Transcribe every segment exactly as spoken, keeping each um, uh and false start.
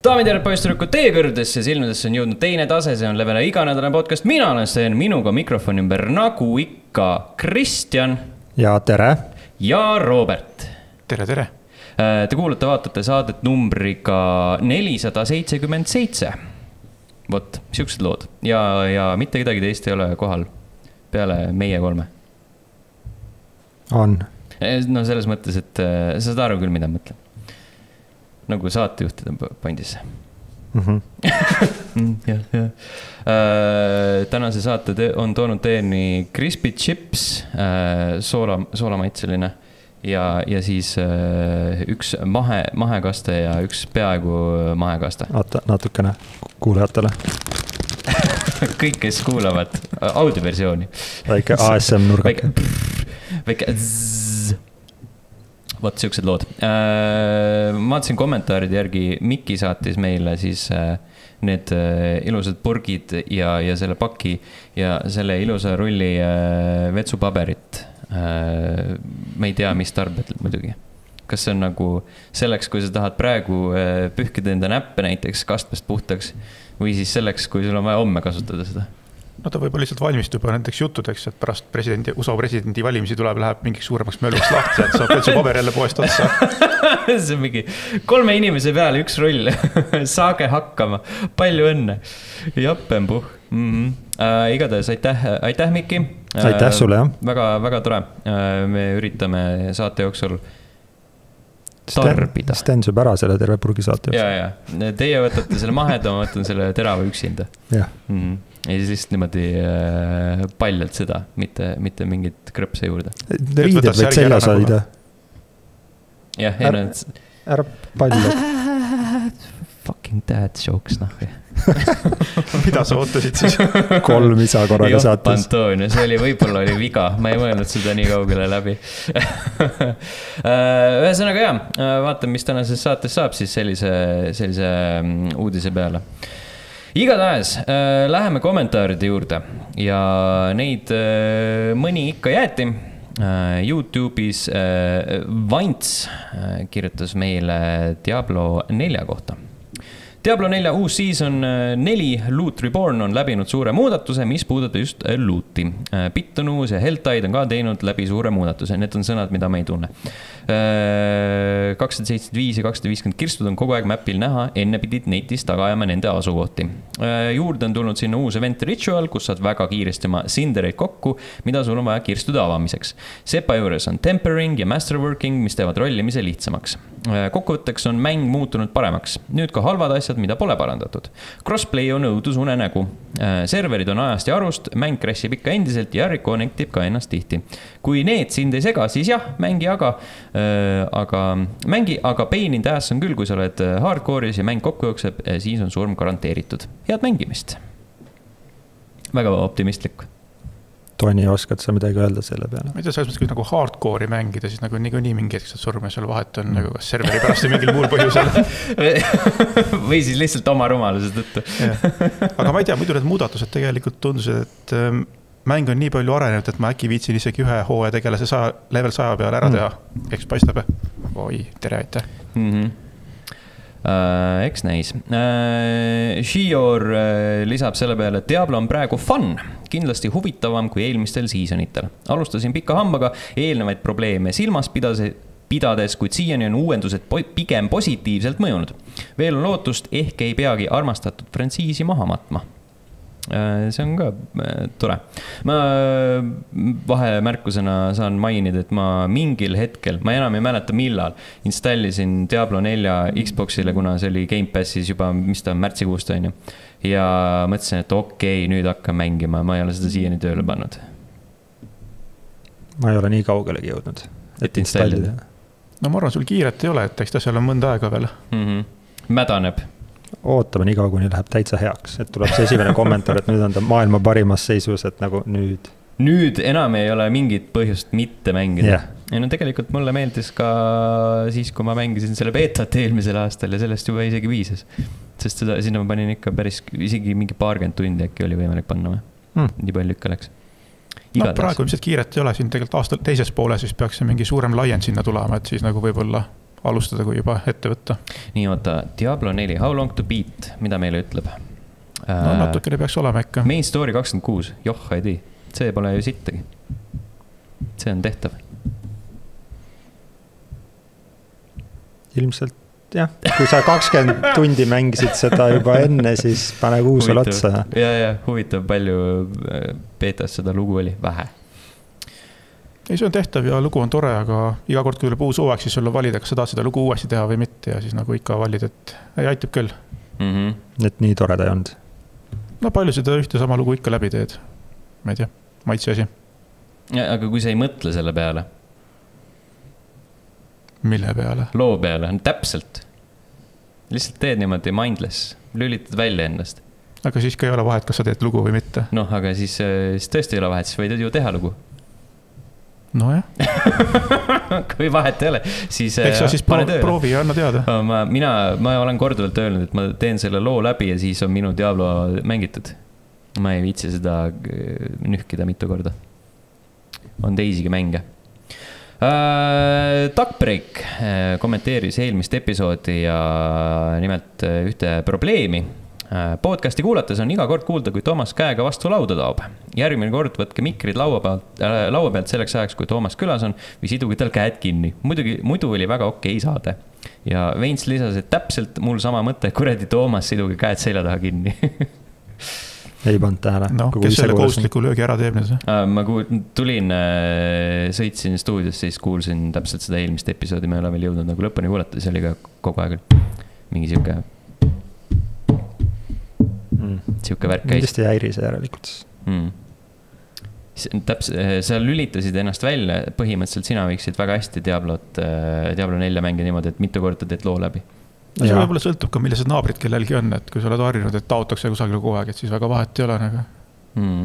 Daamid ja poistrükkud teie kõrdesse, silmidesse on jõudnud teine tase, see on Levele iganädalane podcast. Mina olen see minuga mikrofoni ümber nagu ikka Kristjan. Ja tere. Ja Robert. Tere, tere. Te kuulate, vaatate saadet numbriga nelisada seitsekümmend seitse. Vot, siuksed lood. Ja, ja mitte kedagi teist ei ole kohal peale meie kolme. On. No selles mõttes, et sa saad aru küll, mida mõtlen. Nagu saatejuhtide pandis. Mm-hmm. ja, ja. Äh, tänase saate te on toonud teeni crispy chips, äh, soola, soolamaitseline ja, ja siis äh, üks mahe, mahekaste ja üks peaaegu mahekaste. Oota, natukene kuulajatele. Kõik, kes kuulavad audioversiooni. Väike A S M nurgake. Väike, väike zzz. Vot siuksed lood. Äh, ma vaatasin kommentaaride järgi, Mikki saatis meile siis äh, need äh, ilusad purgid ja, ja selle paki ja selle ilusa rulli äh, vetsupaberit. Äh, me ei tea, mis tarbed muidugi. Kas see on nagu selleks, kui sa tahad praegu äh, pühkida enda näppe näiteks kastmest puhtaks või siis selleks, kui sul on vaja homme kasutada seda? No ta võib lihtsalt valmist juba nendeks juttudeks, et pärast presidendi, U S A presidendi valimisi tuleb, läheb mingiks suuremaks mölluks lahti, et saab vetsu paber jälle poest otsa. See on mingi kolme inimese peale üks rull. Saage hakkama. Palju õnne. Jappenpuh. Mm-hmm. Äh, igatahes aitäh, aitäh Mikki. Aitäh sulle, jah. Väga, väga tore. Äh, me üritame saate jooksul tarbida. Sten sööb ära selle terve purgi saate jooksul. Ja, ja. Teie võtate selle maheda, ma võtan selle terava üksinda. Jah. Mm-hmm. Ja siis lihtsalt niimoodi äh, paljalt seda, mitte, mitte mingit krõpse juurde. Riided võid seljas hoida. Jah, ei ära, nad... ära paljalt. Fucking dad jokes, noh. Mida sa ootasid siis? Kolm isa korraga saates. Antonio, see oli, võib-olla oli viga. Ma ei mõelnud seda nii kaugele läbi. Ühesõnaga jah, vaatame, mis tänases saates saab siis sellise, sellise uudise peale. Igatahes äh, läheme kommentaaride juurde ja neid äh, mõni ikka jäeti. Äh, YouTube'is äh, Vants äh, kirjutas meile Diablo nelja kohta. Diablo nelja uus season neli Loot Reborn on läbinud suure muudatuse, mis puudutab just looti. Bittonus ja Helltide on ka teinud läbi suure muudatuse. Need on sõnad, mida ma ei tunne. kakssada seitsekümmend viis ja kakssada viiskümmend kirstud on kogu aeg mäppil näha, enne pidid netis tagajama nende asukohti. Juurde on tulnud sinna uus event Ritual, kus saad väga kiiresti oma sindereid kokku, mida sul on vaja kirstude avamiseks. Sepa juures on Tempering ja Masterworking, mis teevad rollimise lihtsamaks. Kokkuvõtteks on mäng muutunud paremaks. Nüüd ka halvad asjad, mida pole parandatud. Crossplay on õudus unenägu. Serverid on ajast ja arust, mäng crashib ikka endiselt ja reconnectib ka ennast tihti. Kui need sind ei sega, siis jah, mängi aga, äh, aga, mängi, aga pain in the ass on küll, kui sa oled hardcore'is ja mäng kokku jookseb, siis on surm garanteeritud. Head mängimist. Väga optimistlik. Toni, oskad sa midagi öelda selle peale? Ma ei tea, selles mõttes, kui nagu hardcore'i mängida, siis nagu nii, nii mingi hetkesed surm ja seal vahet on nagu kas serveri pärast või mingil muul põhjusel. Või siis lihtsalt oma rumaluse tõttu. Aga ma ei tea, muidu need muudatused tegelikult tundused, et mäng on nii palju arenenud, et ma äkki viitsin isegi ühe hooaja tegelase saja, level saja peale ära teha. Eks paistab. Oi, tere, aitäh. Mhm. Uh, eks näis. Uh, Shior uh, lisab selle peale, et Diablo on praegu fun, kindlasti huvitavam kui eelmistel seasonitel. Alustasin pika hambaga eelnevaid probleeme silmas pidades, pidades kuid siiani on uuendused pigem positiivselt mõjunud. Veel on lootust, ehk ei peagi armastatud frantsiisi maha matma. Uh, see on ka uh, tore. Ma uh, vahemärkusena saan mainida, et ma mingil hetkel, ma enam ei mäleta millal, installisin Diablo nelja Xboxile, kuna see oli Game Passis juba, mis ta on, märtsikuust on ju. Ja mõtlesin, et okei, nüüd hakkan mängima, ma ei ole seda siiani tööle pannud. Ma ei ole nii kaugelegi jõudnud, et, et installida. No ma arvan, sul kiiret ei ole, et eks ta seal on mõnda aega veel. Mm-hmm. Mädaneb. Ootame nii kaua, kuni läheb täitsa heaks, et tuleb see esimene kommentaar, et nüüd on ta maailma parimas seisus, et nagu nüüd. Nüüd enam ei ole mingit põhjust mitte mängida. Yeah. Ja no tegelikult mulle meeldis ka siis, kui ma mängisin selle beetat eelmisel aastal ja sellest juba isegi viises. Sest seda, sinna ma panin ikka päris, isegi mingi paarkümmend tundi äkki oli võimalik panna. Hmm. Nii palju ikka läks. No praegu ilmselt kiiret ei ole, siin tegelikult aasta teises poole siis peaks see mingi suurem laien sinna tulema, et siis nagu võib-olla alustada, kui juba ette võtta. nii, oota, Diablo neli, How long to beat, mida meile ütleb? No natukene peaks olema ikka. Main story kakskümmend kuus, joh, ei tii. See pole ju sittagi. See on tehtav. Ilmselt, jah. Kui sa kakskümmend tundi mängisid seda juba enne, siis pane kuusel otsa. Ja, ja, huvitav palju beetas seda lugu oli, vähe. Ei, see on tehtav ja lugu on tore, aga iga kord, kui tuleb uus hooaeg, siis sul on valida, kas sa tahad seda lugu uuesti teha või mitte ja siis nagu ikka valid, et ei aitab küll. Mm-hmm. Et nii tore ta ei olnud. No palju seda ühte sama lugu ikka läbi teed. Ma ei tea, maitsi asi. Ja, aga kui sa ei mõtle selle peale? Mille peale? Loo peale, täpselt. Lihtsalt teed niimoodi mindless, lülitad välja endast. Aga siis ka ei ole vahet, kas sa teed lugu või mitte. Noh, aga siis, siis tõesti ei ole vahet, siis võid ju teha lugu. No jah. Kui vahet ei ole, siis eks sa siis pro proovi ja anna teada. Ma, mina, ma olen korduvalt öelnud, et ma teen selle loo läbi ja siis on minu Diablo mängitud. Ma ei viitsi seda nühkida mitu korda. On teisigi mänge. Uh, Duckbreak uh, kommenteeris eelmist episoodi ja nimelt uh, ühte probleemi. Podcasti kuulates on iga kord kuulda, kui Toomas käega vastu lauda taob. Järgmine kord võtke mikrid laua pealt, äh, laua pealt selleks ajaks, kui Toomas külas on või siduge tal käed kinni. Muidugi, muidu oli väga okei saade. Ja Veins lisas, et täpselt mul sama mõte, kuredi Toomas, siduge käed selja taha kinni. Ei pannud tähele. No, kes selle kohustusliku löögi ära teeb nüüd? Ma tulin, sõitsin stuudiosse, siis kuulsin täpselt seda eelmist episoodi, me ei ole veel jõudnud nagu lõpuni kuulata, see oli ka kogu aeg mingi siuke siuke värk käis. Kindlasti häiri see järelikult. Mm. Täps, sa lülitasid ennast välja, põhimõtteliselt sina võiksid väga hästi Diablot, Diablo nelja mänge niimoodi, et mitu korda teed loo läbi. No, see võib-olla sõltub ka, millised naabrid kellelgi on, et kui sa oled harjunud, et taotakse kusagil kogu aeg, et siis väga vahet ei ole. Nagu. Mm.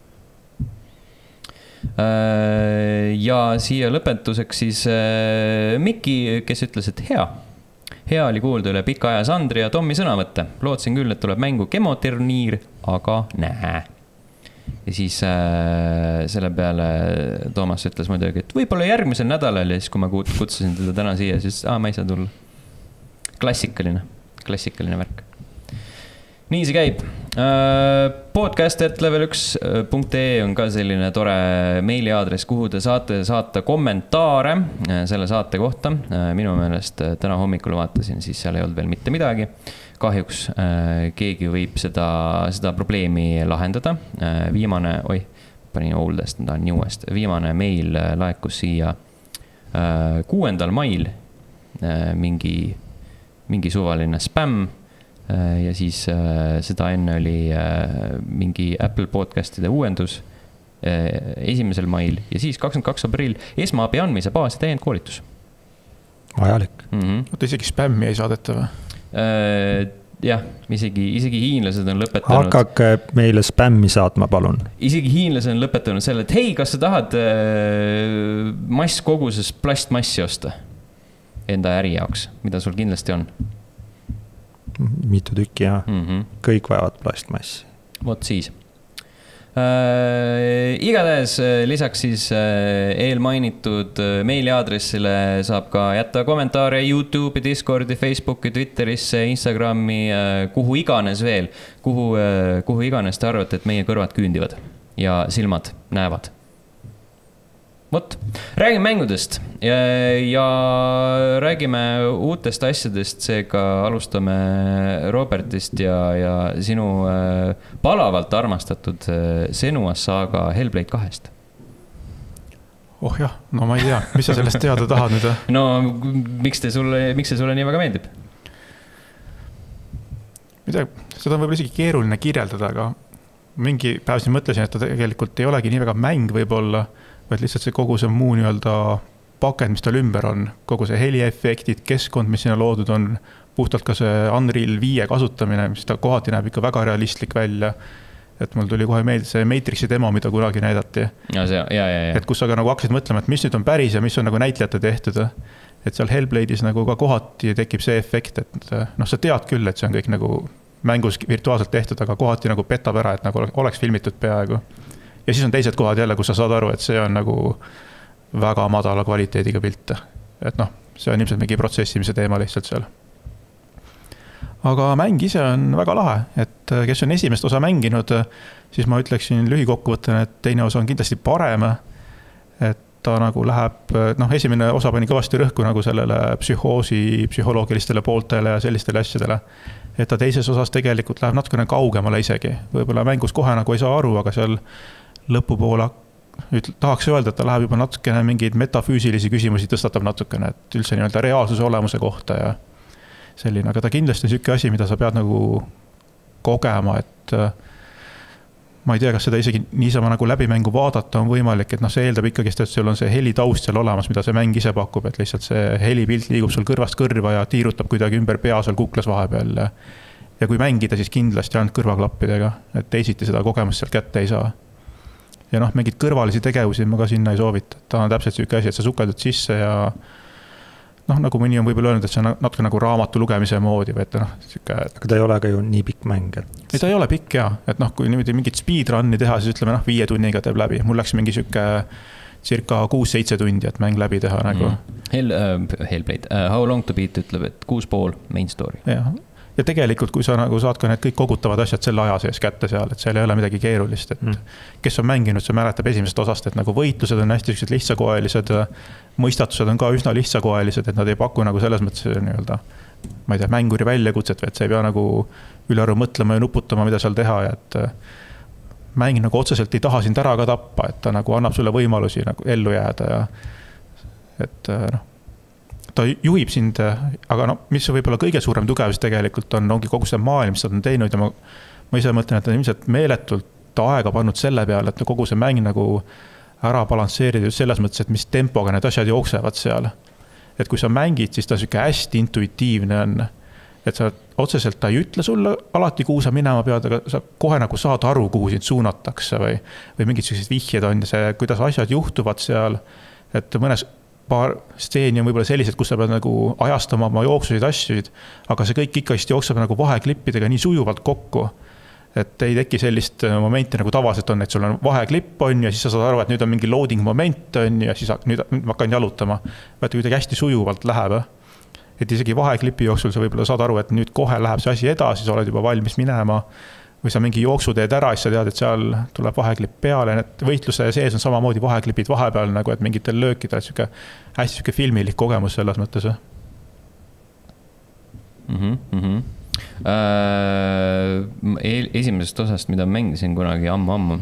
Ja siia lõpetuseks siis Mikki, kes ütles, et hea. Hea oli kuulda üle pika aja Sandri ja Tommi sõnavõtte. Lootsin küll, et tuleb mängu kemoturniir, aga näe. Ja siis äh, selle peale Toomas ütles muidugi, et võib-olla järgmisel nädalal ja siis kui ma kutsusin teda täna siia, siis aa, ma ei saa tulla. Klassikaline, klassikaline värk. Nii see käib. podcast at level üks punkt ee on ka selline tore meiliaadress, kuhu te saate saata kommentaare selle saate kohta. Minu meelest täna hommikul vaatasin, siis seal ei olnud veel mitte midagi. Kahjuks keegi võib seda, seda probleemi lahendada. Viimane, oi, panin oldest, ta on newest. Viimane meil laekus siia kuuendal mail mingi, mingi suvaline spämm. Ja siis äh, seda enne oli äh, mingi Apple podcastide uuendus äh, esimesel mail ja siis kakskümmend kaks aprill esmaabi andmise baas ja täiendkoolitus. Vajalik. Mm-hmm. Oota, isegi spämmi ei saadeta või? Äh, jah, isegi, isegi hiinlased on lõpetanud. Hakake meile spämmi saatma, palun. Isegi hiinlased on lõpetanud selle, et hei, kas sa tahad äh, mass koguses plastmassi osta enda äri jaoks, mida sul kindlasti on? Mitu tükki ja mm -hmm. kõik vajavad plastmassi. Vot siis. Äh, igatahes lisaks siis äh, eelmainitud äh, meiliaadressile saab ka jätta kommentaare YouTube'i, Discordi, Facebooki, Twitterisse, Instagrami, äh, kuhu iganes veel, kuhu, äh, kuhu iganes te arvate, et meie kõrvad küündivad ja silmad näevad. Vot, räägime mängudest ja, ja räägime uutest asjadest, seega alustame Robertist ja, ja sinu äh, palavalt armastatud äh, Senuas saaga Hellblade kahest. Oh jah, no ma ei tea, mis sa sellest teada tahad nüüd? No miks, te sulle, miks see sulle nii väga meeldib? Mida, seda on võib-olla isegi keeruline kirjeldada, aga mingi päev siin mõtlesin, et ta tegelikult ei olegi nii väga mäng võib-olla, vaid lihtsalt see kogu see muu nii-öelda pakend, mis tal ümber on, kogu see heliefektid, keskkond, mis sinna loodud on, puhtalt ka see Unreal viie kasutamine, mis ta kohati näeb ikka väga realistlik välja. Et mul tuli kohe meelde see Matrixi demo, mida kunagi näidati. Ja see, ja, ja, ja. Et kus sa ka nagu hakkasid mõtlema, et mis nüüd on päris ja mis on nagu näitlejate tehtud. Et seal Hellblade'is nagu ka kohati tekib see efekt, et noh, sa tead küll, et see on kõik nagu mängus virtuaalselt tehtud, aga kohati nagu petab ära, et nagu oleks filmitud peaaegu. Ja siis on teised kohad jälle, kus sa saad aru, et see on nagu väga madala kvaliteediga pilte. Et noh, see on ilmselt mingi protsessimise teema lihtsalt seal. Aga mäng ise on väga lahe, et kes on esimest osa mänginud, siis ma ütleksin lühikokkuvõttena, et teine osa on kindlasti parem, et ta nagu läheb, noh, esimene osa pani kõvasti rõhku nagu sellele psühhoosi, psühholoogilistele pooltele ja sellistele asjadele. Et ta teises osas tegelikult läheb natukene kaugemale isegi. Võibolla mängus kohe nagu ei saa aru, aga seal lõpupoole ütle, tahaks öelda, et ta läheb juba natukene mingeid metafüüsilisi küsimusi tõstatab natukene, et üldse nii-öelda reaalsuse olemuse kohta ja selline, aga ta kindlasti on selline asi, mida sa pead nagu kogema, et ma ei tea, kas seda isegi niisama nagu läbimängu vaadata on võimalik, et noh, see eeldab ikkagist, et sul on see heli taust seal olemas, mida see mäng ise pakub, et lihtsalt see helipilt liigub sul kõrvast kõrva ja tiirutab kuidagi ümber pea seal kuklas vahepeal. Ja kui mängida, siis kindlasti ainult kõrvaklappidega, et teisiti seda kogemust seal kätte ei saa. Ja noh, mingid kõrvalisi tegevusi ma ka sinna ei soovita. Ta on täpselt selline asi, et sa sukeldud sisse ja noh, nagu mõni on võib-olla öelnud, et see on natuke nagu raamatu lugemise moodi, või et noh, siuke, et... Aga ta ei ole ka ju nii pikk mäng, et... Ei, ta ei ole pikk, jah. Et noh, kui niimoodi mingit speedrunni teha, siis ütleme, noh, viie tunniga teeb läbi. Mul läks mingi siuke circa kuus-seitse tundi, et mäng läbi teha nagu. Mm. Hell, uh, Hellblade. Uh, How Long to Beat ütleb, et kuus pool main story. Jah. Ja tegelikult, kui sa nagu saad ka need kõik kogutavad asjad selle aja sees kätte seal, et seal ei ole midagi keerulist, et mm. kes on mänginud, see mäletab esimesest osast, et nagu võitlused on hästi lihtsakoelised, mõistatused on ka üsna lihtsakoelised, et nad ei paku nagu selles mõttes nii-öelda, ma ei tea, mänguri väljakutset, või et sa ei pea nagu ülearu mõtlema ja nuputama, mida seal teha, ja et mäng nagu otseselt ei taha sind ära ka tappa, et ta nagu annab sulle võimalusi nagu ellu jääda ja et noh, ta juhib sind, aga no, mis võib-olla kõige suurem tugevus tegelikult on, ongi kogu see maailm, mis ta on teinud ja ma, ma ise mõtlen, et ta on ilmselt meeletult aega pannud selle peale, et kogu see mäng nagu ära balansseerida just selles mõttes, et mis tempoga need asjad jooksevad seal. Et kui sa mängid, siis ta siuke hästi intuitiivne on, et sa otseselt ta ei ütle sulle alati, kuhu sa minema pead, aga sa kohe nagu saad aru, kuhu sind suunatakse või, või mingid sellised vihjed on ja see, kuidas asjad juhtuvad seal, et mõnes paar steeni on võib-olla sellised, kus sa pead nagu ajastama oma jooksusid asjuid, aga see kõik ikkagist jookseb nagu vaheklippidega nii sujuvalt kokku, et ei teki sellist momenti nagu tavaliselt on, et sul on vaheklipp on ja siis sa saad aru, et nüüd on mingi loading moment on ja siis nüüd ma hakkan jalutama, vaata kuidagi hästi sujuvalt läheb. Et isegi vaheklipi jooksul sa võib-olla saad aru, et nüüd kohe läheb see asi edasi, sa oled juba valmis minema või sa mingi jooksu teed ära, siis sa tead, et seal tuleb vaheklipp peale, et võitluse sees on samamoodi vaheklipid vahepeal, nagu et mingitel löökidel, et siuke hästi siuke filmilik kogemus selles mõttes. Mm-hmm, mm-hmm. Äh, esimesest osast, mida mängisin kunagi ammu-ammu,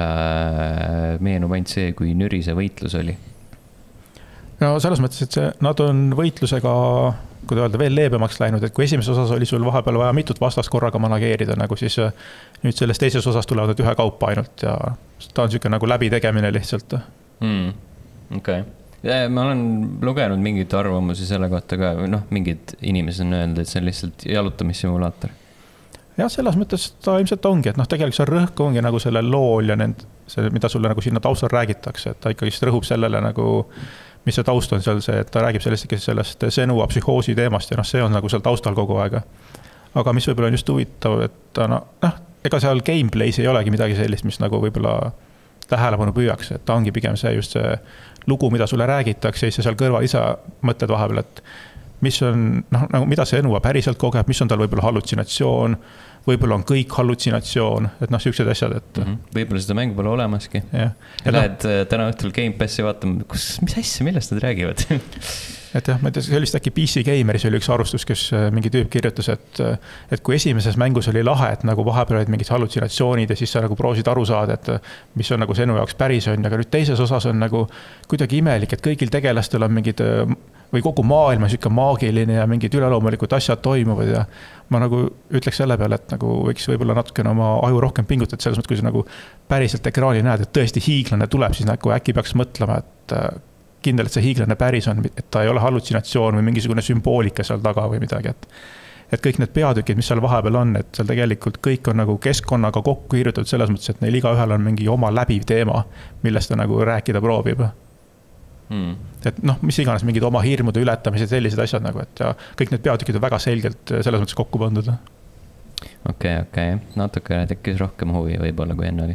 äh, meenub ainult see, kui nüri see võitlus oli. No selles mõttes, et see, nad on võitlusega, kui öelda, veel leebemaks läinud, et kui esimeses osas oli sul vahepeal vaja mitut vastast korraga manageerida, nagu siis nüüd selles teises osas tulevad ühe kaupa ainult ja ta on siuke nagu läbi tegemine lihtsalt. Mm, okei. Okay. Ma olen lugenud mingeid arvamusi selle kohta ka, noh, mingid inimesed on öelnud, et see on lihtsalt jalutamissimulaator. Jah, selles mõttes ta ilmselt ongi, et noh, tegelikult see rõhk ongi nagu selle lool ja nend, see, mida sulle nagu sinna taustal räägitakse, et ta ikkagi rõhub sellele nagu mis see taust on seal see, et ta räägib sellest, sellest senua psühhoosi teemast ja noh, see on nagu seal taustal kogu aega. Aga mis võib-olla on just huvitav, et ta noh, ega seal gameplays ei olegi midagi sellist, mis nagu võib-olla tähelepanu püüaks, et ta ongi pigem see just see lugu, mida sulle räägitakse ja seal kõrval ise mõtled vahepeal, et mis on, noh, nagu mida see enua päriselt kogeb, mis on tal võib-olla hallutsinatsioon, võib-olla on kõik hallutsinatsioon, et noh, siuksed asjad, et mm -hmm. võib-olla seda mängu pole olemaski. Ja lähed no, täna õhtul Game Passi vaatama, kus, mis asja, millest nad räägivad? et jah, ma ei tea, see oli vist äkki P C Gameris oli üks arvustus, kes mingi tüüp kirjutas, et, et kui esimeses mängus oli lahe, et nagu vahepeal olid mingid hallutsinatsioonid ja siis sa nagu proosid aru saada, et mis on nagu senu jaoks päris on, aga nüüd teises osas on nagu kuidagi imelik, et kõigil tegelastel on mingid või kogu maailm on siuke maagiline ja mingid üleloomulikud asjad toimuvad ja ma nagu ütleks selle peale, et nagu võiks võib-olla natukene oma aju rohkem pingutada selles mõttes, kui sa nagu päriselt ekraani näed, et tõesti hiiglane tuleb, siis nagu äkki peaks mõtlema, et kindel, et see hiiglane päris on, et ta ei ole hallutsinatsioon või mingisugune sümboolika seal taga või midagi, et et kõik need peatükid, mis seal vahepeal on, et seal tegelikult kõik on nagu keskkonnaga kokku kirjutatud selles mõttes, et neil igaühel on mingi oma läbiv teema, millest ta nagu rääkida proovib. Hmm. Et noh, mis iganes mingid oma hirmude ületamised, sellised asjad nagu, et ja kõik need peatükid on väga selgelt selles mõttes kokku pandud. Okei, okei. Natuke tekkis rohkem huvi võib-olla, kui enne oli.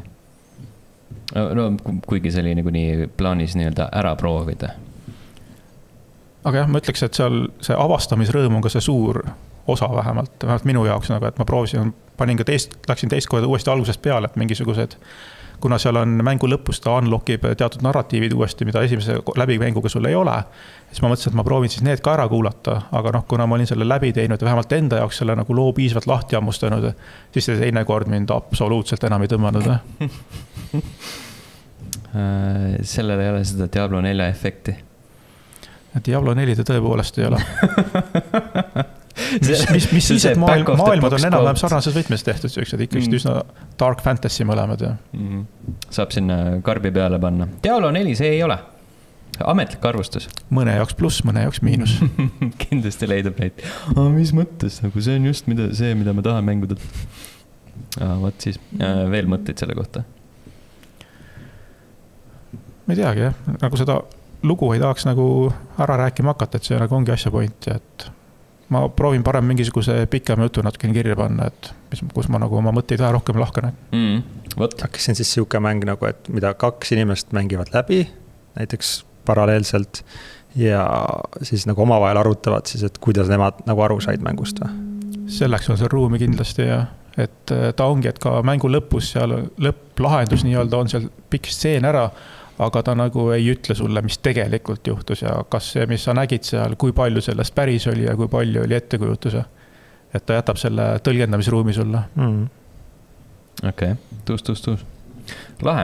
No, kuigi see oli nagu nii plaanis nii-öelda ära proovida. aga jah, ma ütleks, et seal see avastamisrõõm on ka see suur osa vähemalt, vähemalt minu jaoks nagu, et ma proovisin, panin ka teist, läksin teist korda uuesti algusest peale, et mingisugused, kuna seal on mängu lõpus, ta unlockib teatud narratiivid uuesti, mida esimese läbimänguga sul ei ole, siis ma mõtlesin, et ma proovin siis need ka ära kuulata, aga noh, kuna ma olin selle läbi teinud ja vähemalt enda jaoks selle nagu loo piisavalt lahti ammustanud, siis see teine kord mind absoluutselt enam ei tõmmanud. Sellel ei ole seda Diablo nelja efekti. Diablo neli ta tõepoolest ei ole. mis, mis, mis siis, et maailm, maailmad on enam-vähem sarnases võtmes tehtud, siuksed ikkagi mm. üsna dark fantasy mõlemad. Mm. Saab sinna karbi peale panna. Diablo neli see ei ole. Ametlik arvustus. Mõne jaoks pluss, mõne jaoks miinus. Kindlasti leidub neid. Ah, mis mõttes? Nagu see on just mida, see, mida ma tahan mänguda. Ah, võt siis. Veel mõtteid selle kohta? Ma ei teagi, jah. Nagu seda lugu ei tahaks nagu ära rääkima hakata, et see nagu ongi asja point, et ma proovin parem mingisuguse pikema jutu natuke kirja panna, et mis, kus ma nagu oma mõtteid vähe rohkem lahkan. Mm, võt. Kas see on siis siuke mäng nagu, et mida kaks inimest mängivad läbi, näiteks paralleelselt, ja siis nagu omavahel arutavad siis, et kuidas nemad nagu aru said mängust või? Selleks on see ruumi kindlasti ja et ta ongi, et ka mängu lõpus seal lõpplahendus nii-öelda on seal pikk stseen ära, aga ta nagu ei ütle sulle, mis tegelikult juhtus ja kas see, mis sa nägid seal, kui palju sellest päris oli ja kui palju oli ettekujutuse. Et ta jätab selle tõlgendamisruumi sulle. Mm. Okei, okay. tuus, tuus, tuus. Lahe.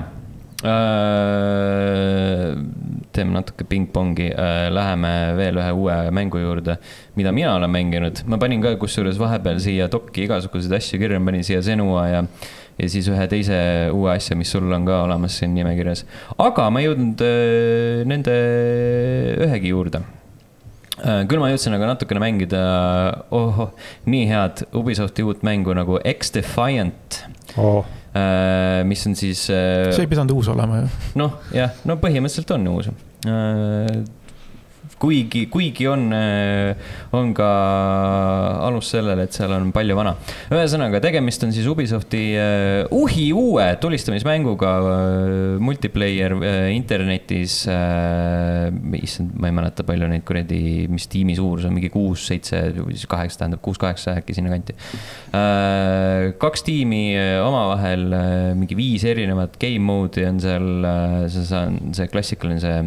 Teeme natuke ping-pongi. Läheme veel ühe uue mängu juurde, mida mina olen mänginud. Ma panin ka kusjuures vahepeal siia dokki igasuguseid asju kirja, panin siia Senua ja ja siis ühe teise uue asja, mis sul on ka olemas siin nimekirjas. Aga ma ei jõudnud äh, nende ühegi juurde. Äh, küll ma jõudsin aga natukene mängida oh, oh, nii head Ubisofti uut mängu nagu X-Defiant, oh. äh, mis on siis... Äh, see ei pidanud uus olema, ju. Noh, jah, no põhimõtteliselt on uus. Äh, Kuigi, kuigi on, on ka alus sellele, et seal on palju vana. Ühesõnaga, tegemist on siis Ubisofti uhi uue tulistamismänguga multiplayer internetis. Issand, ma ei mäleta palju neid kuredi, mis tiimi suurus on, mingi kuus, seitse, kaheksa, tähendab kuus, kaheksa äkki sinna kanti. Kaks tiimi omavahel, mingi viis erinevat game mode'i on seal, see, see klassikaline see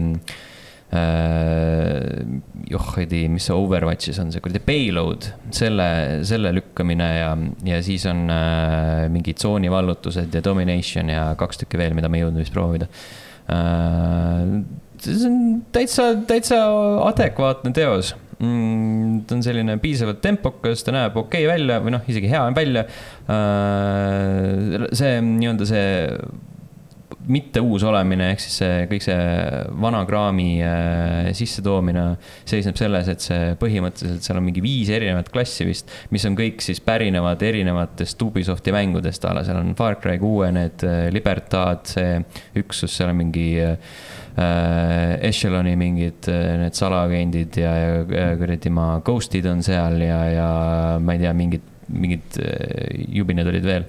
Uh, joh, ei tea, mis see Overwatchis on, see kuradi payload, selle, selle lükkamine ja, ja siis on uh, mingi tsoonivallutused ja domination ja kaks tükki veel, mida me jõudnud vist proovida. Uh, see on täitsa, täitsa adekvaatne teos. Mm, ta on selline piisavalt tempokas, ta näeb okei välja või noh, isegi hea välja. Uh, see nii-öelda see mitte uus olemine, ehk siis see, kõik see vana kraami äh, sisse toomine seisneb selles, et see põhimõtteliselt seal on mingi viis erinevat klassi vist, mis on kõik siis pärinevad erinevatest Ubisofti mängudest ala. Seal on Far Cry kuue, need Libertad, see üksus, seal on mingi äh, Echeloni mingid need salaagendid ja, ja kuradi ma Ghostid on seal ja, ja ma ei tea, mingid, mingid jubined olid veel.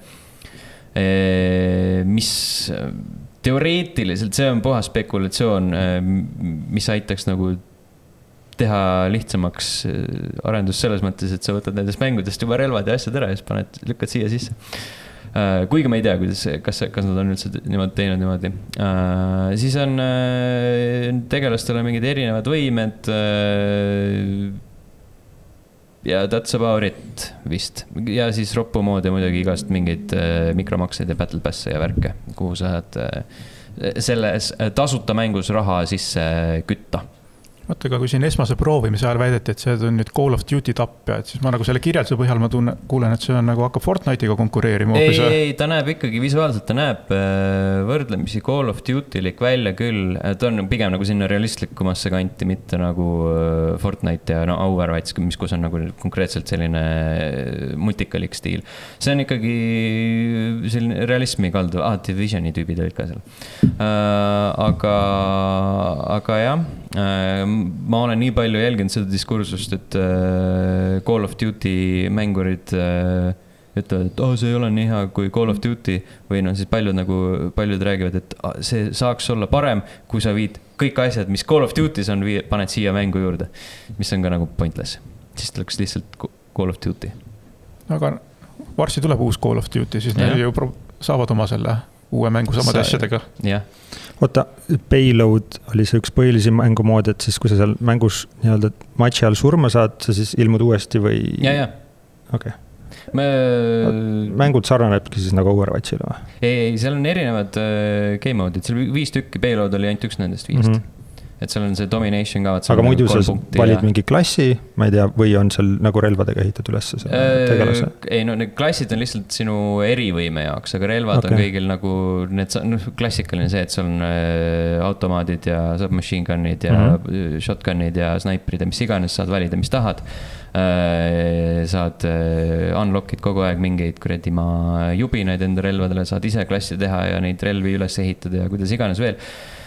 Mis teoreetiliselt, see on puhas spekulatsioon, mis aitaks nagu teha lihtsamaks arendus selles mõttes, et sa võtad nendest mängudest juba relvad ja asjad ära ja siis paned, lükkad siia sisse. Kuigi ma ei tea, kuidas, kas, kas nad on üldse niimoodi teinud niimoodi. Siis on tegelastele mingid erinevad võimed ja that's about it vist. Ja siis roppu moodi muidugi igast mingeid mikromakseid ja battle pass'e ja värke, kuhu saad selles tasuta mängus raha sisse kütta. Vaata, aga kui siin esmase proovimise ajal väideti, et see on nüüd Call of Duty tapja, et siis ma nagu selle kirjelduse põhjal ma tunne, kuulen, et see on nagu hakkab Fortnite'iga konkureerima. Ei, ei, ta näeb ikkagi visuaalselt, ta näeb võrdlemisi Call of Duty-lik välja küll. Ta on pigem nagu sinna realistlikumasse kanti, mitte nagu Fortnite ja no, Overwatch, mis kus on nagu konkreetselt selline multikalik stiil. See on ikkagi selline realismi kaldu. Ah, Divisioni tüübid olid ka seal. Aga, aga jah, ma olen nii palju jälginud seda diskursust, et Call of Duty mängurid ütlevad, et oh, see ei ole nii hea kui Call of Duty või no siis paljud, nagu, paljud räägivad, et see saaks olla parem, kui sa viid kõik asjad, mis Call of Duty's on, paned siia mängu juurde, mis on ka nagu pointless. Siis tuleks lihtsalt Call of Duty. Aga varsti tuleb uus Call of Duty, siis neil ju saavad oma selle uue mängu samade Sa, asjadega. Jah. Oota, Payload oli see üks põhilisi mängumoodi, et siis kui sa seal mängus nii-öelda matši all surma saad, sa siis ilmud uuesti või? Ja, ja. Okei. Okay. Me... Mängud sarnanebki siis nagu Overwatchile või? Ei, seal on erinevad uh, game mode'id, seal viis tükki, Payload oli ainult üks nendest viist. Mm -hmm. Et seal on see domination ka. Aga muidu sa valid ja... mingi klassi, ma ei tea, või on seal nagu relvadega ehitad üles see tegelase? Ei, no need klassid on lihtsalt sinu erivõime jaoks, aga relvad okay. on kõigil nagu need, no, klassikaline see, et seal on äh, automaadid ja submachine gun'id ja mm -hmm. shotgun'id ja sniprid ja mis iganes saad valida, mis tahad. Äh, saad äh, unlock'id kogu aeg mingeid kuradi maa jubinaid enda relvadele, saad ise klassi teha ja neid relvi üles ehitada ja kuidas iganes veel.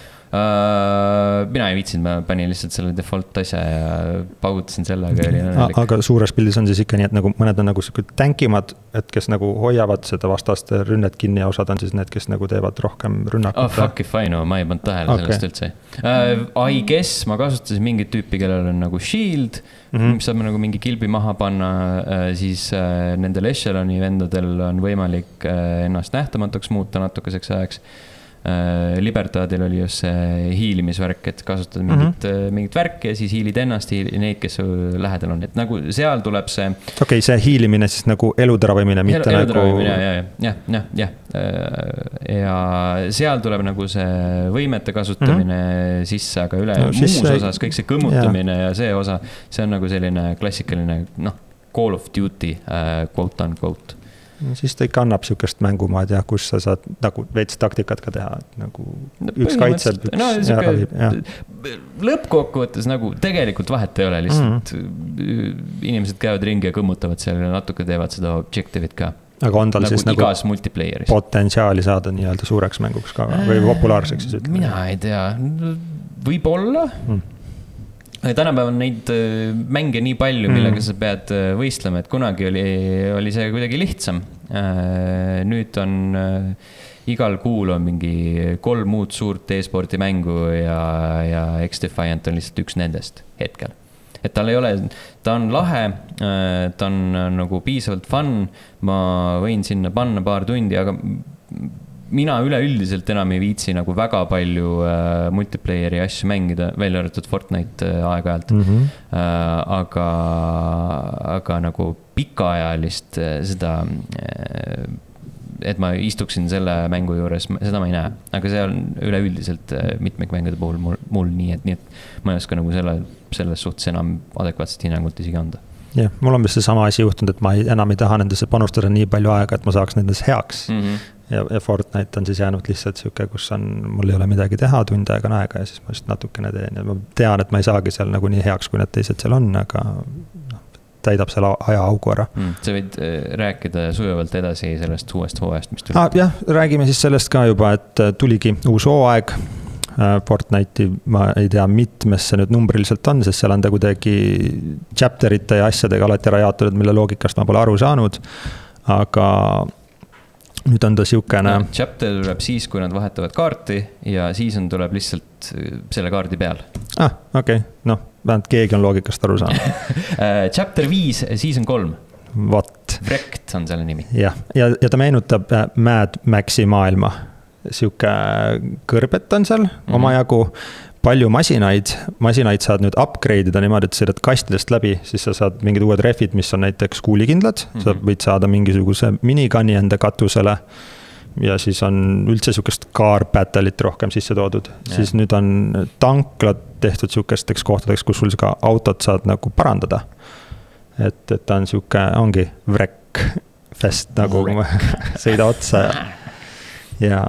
Uh, mina ei viitsinud, ma panin lihtsalt selle default asja ja paugutasin sellega. Aga suures pildis on siis ikka nii, et nagu mõned on nagu tankimad, et kes nagu hoiavad seda vastaste rünnet kinni ja osad on siis need, kes nagu teevad rohkem rünnakut. Oh fuck if I know, ma ei pannud tähele okay. sellest üldse. Uh, I guess ma kasutasin mingit tüüpi, kellel on nagu shield, mm -hmm. mis saab nagu mingi kilbi maha panna, uh, siis uh, nendel echeloni vendadel on võimalik uh, ennast nähtamatuks muuta natukeseks ajaks. Libertadil oli just see hiilimisvärk, et kasutad mingit, mm -hmm. mingit värki ja siis hiilid ennast, neid, kes lähedal on. Et nagu seal tuleb see... Okei, okay, see hiilimine siis nagu eluteravimine, mitte elu, nagu... Eluteravimine, jah, jah, jah, jah, jah. Ja seal tuleb nagu see võimete kasutamine mm -hmm. sisse, aga üle no, muus see... osas kõik see kõmmutamine ja. ja see osa, see on nagu selline klassikaline, noh, Call of Duty, uh, quote on quote. Siis ta ikka annab sihukest mängumaad ja kus sa saad nagu veits taktikat ka teha, et nagu no, üks kaitseb, üks no, ja ravib. Lõppkokkuvõttes nagu tegelikult vahet ei ole, lihtsalt mm. inimesed käivad ringi ja kõmmutavad seal ja natuke teevad seda objective'it ka. Aga on tal nagu siis nagu potentsiaali saada nii-öelda suureks mänguks ka või populaarseks siis ütleme? Mina ei tea, võib olla. Mm. Tänapäeval on neid mänge nii palju, millega mm. sa pead võistlema, et kunagi oli, oli see kuidagi lihtsam. Nüüd on igal kuul on mingi kolm muud suurt e-sporti mängu ja, ja X-Defiant on lihtsalt üks nendest hetkel. Et tal ei ole, ta on lahe, ta on nagu piisavalt fun, ma võin sinna panna paar tundi, aga mina üleüldiselt enam ei viitsi nagu väga palju äh, multiplayeri asju mängida, välja arvatud Fortnite äh, aeg-ajalt mm. -hmm. Äh, aga, aga nagu pikaajalist äh, seda, äh, et ma istuksin selle mängu juures, seda ma ei näe. Aga see on üleüldiselt äh, mitmikmängude puhul mul, mul nii, et, nii, et ma ei oska nagu selle, selles suhtes enam adekvaatset hinnangult isegi anda. Jah, mul on vist see sama asi juhtunud, et ma ei, enam ei taha nendesse panustada nii palju aega, et ma saaks nendes heaks. Mm -hmm. Ja, ja Fortnite on siis jäänud lihtsalt siuke, kus on, mul ei ole midagi teha, tund aega on aega ja siis ma just natukene teen ja ma tean, et ma ei saagi seal nagu nii heaks, kui need teised seal on, aga no, täidab selle aja augu ära. Mm, sa võid rääkida sujuvalt edasi sellest uuest hooajast, mis tuli? Ah, jah, räägime siis sellest ka juba, et tuligi uus hooaeg. Fortnite'i ma ei tea, mitmes see nüüd numbriliselt on, sest seal on ta kuidagi chapterite ja asjadega alati ära jaotatud, mille loogikast ma pole aru saanud, aga nüüd on ta siukene no,. Chapter tuleb siis, kui nad vahetavad kaarti ja season tuleb lihtsalt selle kaardi peal. Ah, okei, okay. Noh, vähemalt keegi on loogikast aru saanud. Chapter viis, season kolm. Vot. Wrecked on selle nimi. Jah, ja, ja ta meenutab Mad Maxi maailma. Siuke kõrbet on seal mm -hmm. omajagu, palju masinaid, masinaid saad nüüd upgrade ida niimoodi, et sõidad kastidest läbi, siis sa saad mingid uued refid, mis on näiteks kuulikindlad, mm -hmm. sa võid saada mingisuguse minigunni enda katusele ja siis on üldse siukest car battle'it rohkem sisse toodud. Yeah. Siis nüüd on tanklad tehtud siukesteks kohtadeks, kus sul ka autot saad nagu parandada. Et, et ta on siuke, ongi wreck fest nagu sõida otsa ja ja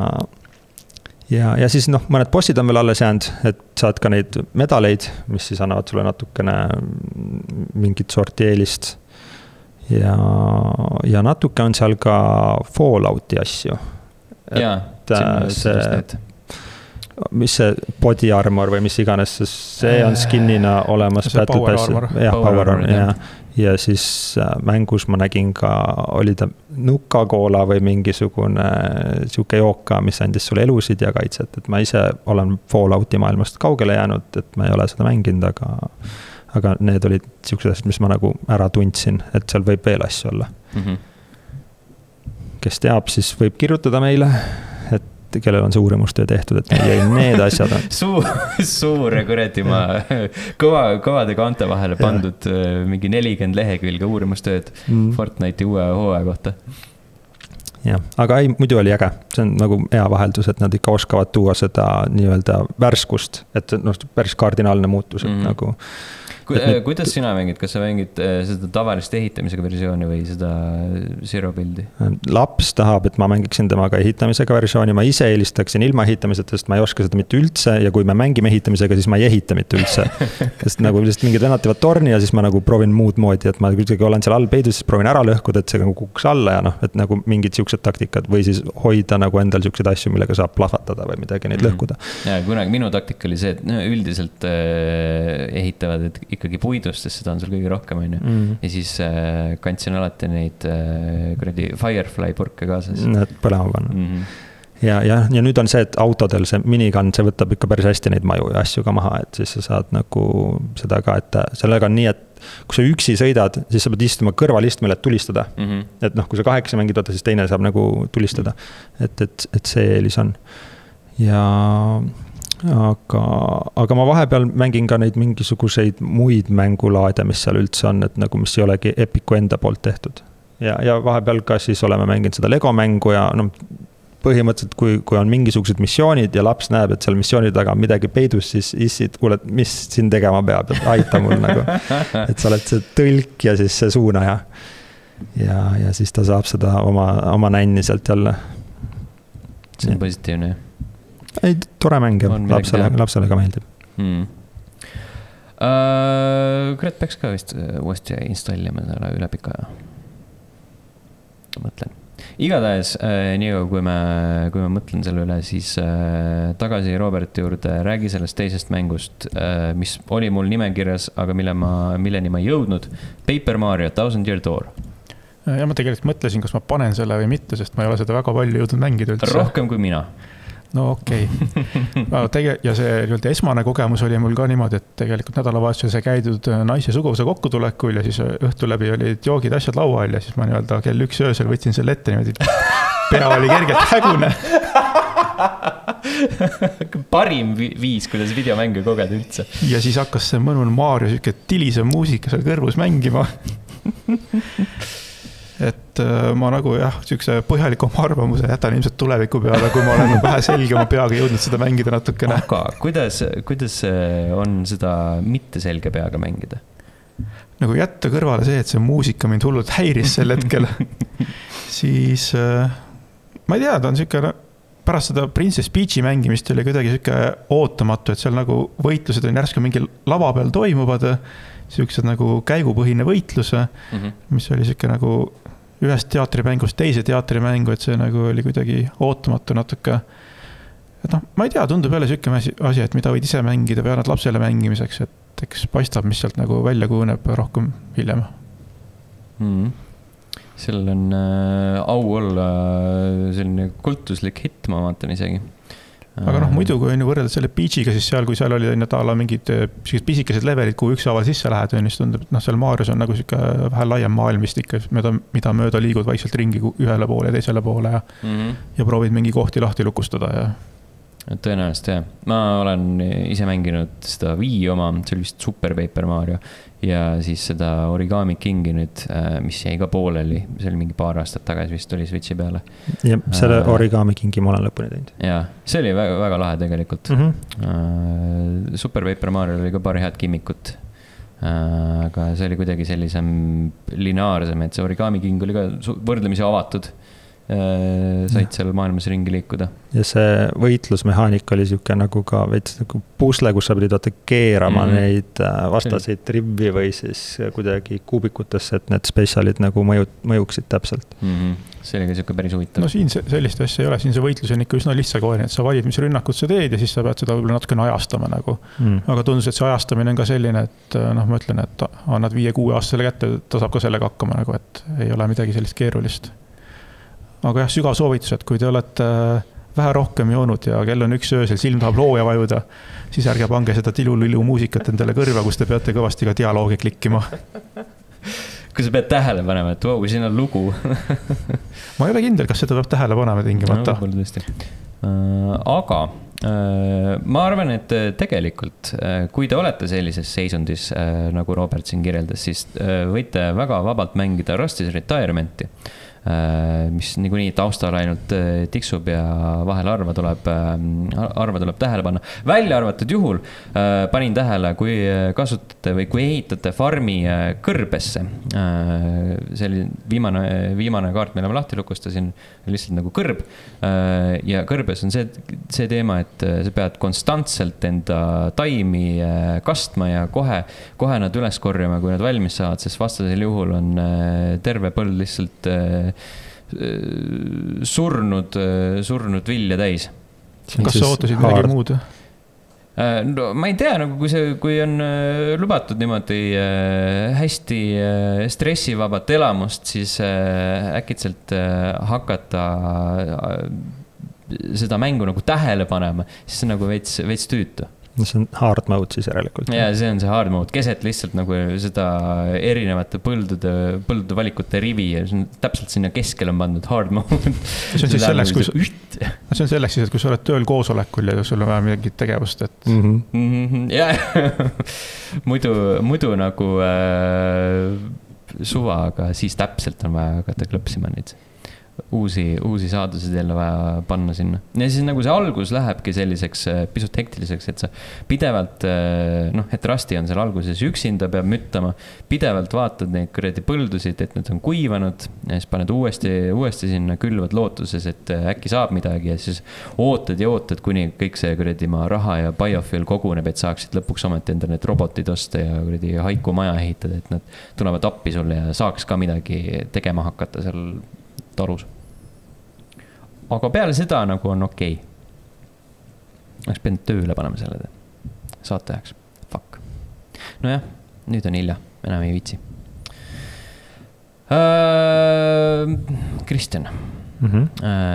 Ja, ja siis noh, mõned bossid on veel alles jäänud, et saad ka neid medaleid, mis siis annavad sulle natukene mingit sorti eelist. Ja, ja natuke on seal ka Fallouti asju. Jaa, see mis see body armor või mis iganes, see on skin'ina olemas. See power armor. jah, power armor, jah. Ja siis mängus ma nägin ka, oli ta Nuka-Cola või mingisugune siuke jooka, mis andis sulle elusid ja kaitset, et ma ise olen Fallouti maailmast kaugele jäänud, et ma ei ole seda mänginud, aga, aga need olid siuksed asjad, mis ma nagu ära tundsin, et seal võib veel asju olla. Mm -hmm. Kes teab, siis võib kirjutada meile, et kellel on see uurimustöö tehtud, et jäi need asjad on. Suur, suure kuradi ma kõva, kõvade kaante vahele pandud ja. Mingi nelikümmend lehekülge uurimustööd mm. Fortnite'i uue hooaja kohta. Jah, aga ei, muidu oli äge. See on nagu hea vaheldus, et nad ikka oskavad tuua seda nii-öelda värskust, et no, päris kardinaalne muutus, et mm. nagu... Kuidas sina mängid, kas sa mängid seda tavalist ehitamisega versiooni või seda zero build'i? Laps tahab, et ma mängiksin temaga ehitamisega versiooni, ma ise eelistaksin ilma ehitamiseta, sest ma ei oska seda mitte üldse ja kui me mängime ehitamisega, siis ma ei ehita mitte üldse. Sest nagu lihtsalt mingid venativad torni ja siis ma nagu proovin muud moodi, et ma kuidagi olen seal all peidus, siis proovin ära lõhkuda, et see nagu kukuks alla ja noh, et nagu mingid siuksed taktikad või siis hoida nagu endal siukseid asju, millega saab plahvatada või midagi neid lõhkuda. Ja kunagi minu taktika oli see, et no, üldiselt äh, ehitavad, et ikkagi puidust, sest seda on sul kõige rohkem, on ju. Mm. Ja siis äh, kandsin alati neid äh, kuradi Firefly purke kaasas. Need põlema panna. Mm -hmm. ja, ja, ja nüüd on see, et autodel see minigun, see võtab ikka päris hästi neid maju ja asju ka maha, et siis sa saad nagu seda ka, et sellega on nii, et kui sa üksi sõidad, siis sa pead istuma kõrvalistmele, et tulistada. Mm -hmm. Et noh, kui sa kaheksa mängid, võtta, siis teine saab nagu tulistada. Et, et, et see eelis on. Ja... Aga, aga ma vahepeal mängin ka neid mingisuguseid muid mängulaade, mis seal üldse on, et nagu mis ei olegi Epiku enda poolt tehtud. Ja, ja vahepeal ka siis oleme mänginud seda Lego mängu ja no, põhimõtteliselt kui, kui on mingisugused missioonid ja laps näeb, et seal missioonide taga on midagi peidus, siis issid, kuule, mis siin tegema peab, et aita mul nagu. Et sa oled see tõlk ja siis see suunaja. Ja, ja siis ta saab seda oma, oma nänni sealt jälle. See on positiivne. Ei, tore mäng, lapsele, lapsele ka meeldib. Hmm. Uh, Gret peaks ka vist uuesti installima selle üle pika aja. Mõtlen. Igatahes, äh, nii kui me, kui me mõtlen selle üle, siis äh, tagasi Roberti juurde räägi sellest teisest mängust, äh, mis oli mul nimekirjas, aga mille ma, milleni ma ei jõudnud. Paper Mario, Thousand Year Door. Ja ma tegelikult mõtlesin, kas ma panen selle või mitte, sest ma ei ole seda väga palju jõudnud mängida üldse. Rohkem kui mina. No okei. Okay. Ja see nii-öelda esmane kogemus oli mul ka niimoodi, et tegelikult nädalavahetusel see käidud naise suguvuse kokkutulekul ja siis õhtu läbi olid joogid asjad laua all ja siis ma nii-öelda kell üks öösel võtsin selle ette niimoodi. Pea oli kergelt hägune. Parim viis, kuidas videomänge kogeda üldse. Ja siis hakkas see mõnun Mario siuke tilise muusika seal kõrvus mängima. Et ma nagu jah, siukse põhjaliku oma arvamuse jätan ilmselt tuleviku peale, kui ma olen vähe selge oma peaga jõudnud seda mängida natukene. Aga kuidas, kuidas on seda mitte selge peaga mängida? Nagu jätta kõrvale see, et see muusika mind hullult häiris sel hetkel. Siis ma ei tea, ta on siuke pärast seda Princess Peachi mängimist oli kuidagi siuke ootamatu, et seal nagu võitlused on järsku mingi lava peal toimuvad, siuksed nagu käigupõhine võitlus, mm -hmm. mis oli siuke nagu ühest teatrimängust teise teatrimängu, et see nagu oli kuidagi ootamatu natuke. Et noh, ma ei tea, tundub jälle siuke asi, et mida võid ise mängida või annad lapsele mängimiseks, et eks paistab, mis sealt nagu välja kujuneb rohkem hiljem. Mm -hmm. Seal on äh, au olla selline kultuslik hitt, ma vaatan isegi. Aga noh, muidu kui on ju võrrelda selle Peachiga, siis seal, kui seal oli taala mingid pisikesed levelid, kuhu ükshaaval sisse lähed, siis tundub, et noh, seal Marios on nagu siuke vähe laiem maailm vist ikka, mida, mida mööda liigud vaikselt ringi ühele poole ja teisele poole ja, mm -hmm. ja proovid mingi kohti lahti lukustada ja tõenäoliselt jah. Ma olen ise mänginud seda Wii oma, see oli vist Super Paper Mario ja siis seda Origami Kingi nüüd, mis jäi ka pooleli, see oli mingi paar aastat tagasi vist oli Switchi peale. Ja selle uh, Origami Kingi ma olen lõpuni teinud. Ja, see oli väga, väga lahe tegelikult. Mm -hmm. uh, Super Paper Mario oli ka paar head kimmikut. Uh, aga see oli kuidagi sellisem lineaarsem, et see Origami King oli ka võrdlemisi avatud. said seal maailmas ringi liikuda. Ja see võitlusmehaanik oli siuke nagu ka veits nagu pusle, kus sa pidid vaata keerama mm-hmm. neid vastaseid ribbi või siis kuidagi kuubikutesse, et need spetsialid nagu mõju, mõjuksid täpselt. Mm-hmm. See oli ka siuke päris huvitav. No siin sellist asja ei ole, siin see võitlus on ikka üsna lihtsakoorine, et sa valid, mis rünnakut sa teed ja siis sa pead seda võib-olla natukene ajastama nagu. Mm. Aga tundus, et see ajastamine on ka selline, et noh, ma ütlen, et annad viie-kuue aastasele kätte, ta saab ka sellega hakkama nagu, et ei ole midagi sellist keerulist. Aga jah, sügav soovitus, et kui te olete vähe rohkem joonud ja kell on üks öösel, silm tahab looja vajuda, siis ärge pange seda tilulilu muusikat endale kõrva, kus te peate kõvasti ka dialoogi klikkima. Kui sa pead tähele panema, et wow, siin on lugu. Ma ei ole kindel, kas seda peab tähele panema tingimata. No, aga ma arvan, et tegelikult, kui te olete sellises seisundis, nagu Robert siin kirjeldas, siis võite väga vabalt mängida Rusty's Retirement'i, mis niikuinii taustal ainult tiksub ja vahel arva tuleb, arva tuleb tähele panna. Välja arvatud juhul panin tähele, kui kasutate või kui ehitate farmi kõrbesse. See oli viimane, viimane kaart, mille ma lahti lukustasin, lihtsalt nagu kõrb. Ja kõrbes on see, see teema, et sa pead konstantselt enda taimi kastma ja kohe, kohe nad üles korjama, kui nad valmis saavad, sest vastasel juhul on terve põld lihtsalt surnud, surnud vilja täis. Kas sa ootasid midagi muud? No, ma ei tea, nagu kui, see, kui on lubatud niimoodi hästi stressivabat elamust, siis äkitselt hakata seda mängu nagu tähele panema, siis see on nagu veits, veits tüütu. See on hard mode siis järelikult. Ja see on see hard mode, keset lihtsalt nagu seda erinevate põldude, põldude valikute rivi ja see on täpselt sinna keskel on pandud hard mode. See on siis selleks, kui, see on selleks siis, et kui sa oled tööl koosolekul ja sul on vaja midagi tegevust, et mm-hmm. Mm-hmm. Ja muidu, muidu nagu äh, suva, aga siis täpselt on vaja hakata klõpsima neid uusi, uusi saadused jälle vaja panna sinna. Ja siis nagu see algus lähebki selliseks pisut hektiliseks, et sa pidevalt, noh, et Rusty on seal alguses üksinda, peab müttama, pidevalt vaatad neid kuradi põldusid, et need on kuivanud ja siis paned uuesti, uuesti sinna külvad lootuses, et äkki saab midagi ja siis ootad ja ootad, kuni kõik see kuradi maa raha ja buy-offil koguneb, et saaksid lõpuks ometi enda need robotid osta ja kuradi haiku maja ehitada, et nad tulevad appi sulle ja saaks ka midagi tegema hakata seal talus. Aga peale seda nagu on okei. Oleks pidanud tööle panema selle saate ajaks. Fuck. No jah, nüüd on hilja. Enam ei viitsi. Kristjan. Mm-hmm.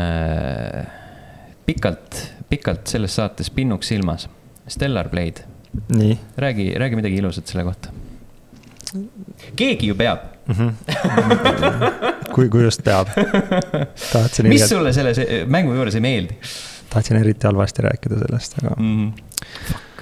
Pikalt, pikalt selles saates pinnuks silmas. Stellar Blade. Nii. Räägi, räägi midagi ilusat selle kohta. Keegi ju peab. Mm-hmm. kui, kui just peab. Tahtsin mis sulle selle mängu juures ei meeldi? Tahtsin eriti halvasti rääkida sellest, aga mm. Fuck.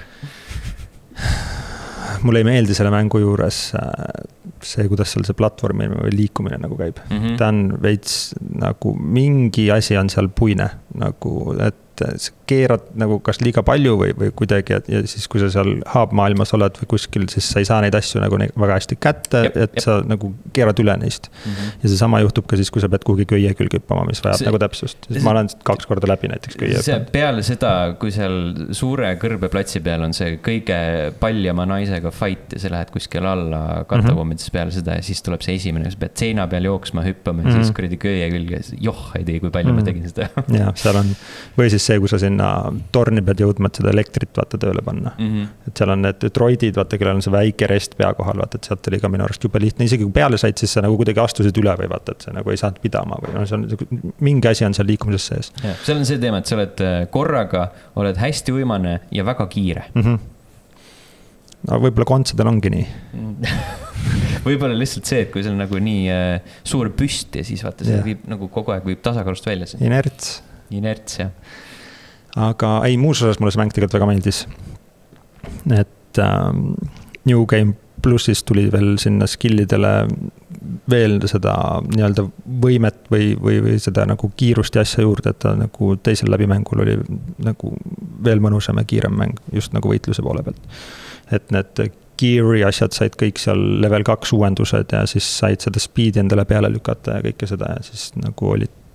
Mulle ei meeldi selle mängu juures see, kuidas seal see platvormimine või liikumine nagu käib. Mm-hmm. Ta on veits nagu mingi asi on seal puine, nagu, et sa keerad nagu kas liiga palju või, või kuidagi, ja, ja siis kui sa seal haabmaailmas oled või kuskil, siis sa ei saa neid asju nagu väga hästi kätte, jep, et jep. Sa nagu keerad üle neist. Mm-hmm. Ja see sama juhtub ka siis, kui sa pead kuhugi köie küll küppama, mis vajab see, nagu täpsust. See, ma olen kaks korda läbi näiteks köie. See, peale seda, kui seal suure kõrbeplatsi peal on see kõige paljama naisega fight ja sa lähed kuskil alla katakommides mm-hmm. peale seda ja siis tuleb see esimene, sa pead seina peal jooksma, hüppama ja mm-hmm. siis kuradi köie külge, joh, ei tea, kui palju mm-hmm. ma tegin seda. Ja, seal on, või siis see, kui sa sinna torni pead jõudma, et seda elektrit vaata tööle panna. Mm-hmm. Et seal on need droidid, vaata, kellel on see väike rest pea kohal, vaata, et sealt oli ka minu arust juba lihtne. Isegi kui peale said, siis sa nagu kuidagi astusid üle või vaata, et see nagu ei saanud pidama või no, see on, mingi asi on seal liikumises sees. Ja, seal on see teema, et sa oled korraga, oled hästi uimane ja väga kiire. Mm-hmm. No võib-olla kontsadel ongi nii. Võib-olla lihtsalt see, et kui see on nagu nii äh, suur püst ja siis vaata, see yeah. viib nagu kogu aeg viib tasakaalust välja. See. Inerts. Inerts, jah. Aga ei, muus osas mulle see mäng tegelikult väga meeldis. Et ähm, New Game Plussis tuli veel sinna skillidele veel seda nii-öelda võimet või, või, või seda nagu kiirust ja asja juurde, et ta nagu teisel läbimängul oli nagu veel mõnusam ja kiirem mäng, just nagu võitluse poole pealt. Et need geari asjad said kõik seal level kaks uuendused ja siis said seda speedi endale peale lükata ja kõike seda ja siis nagu olid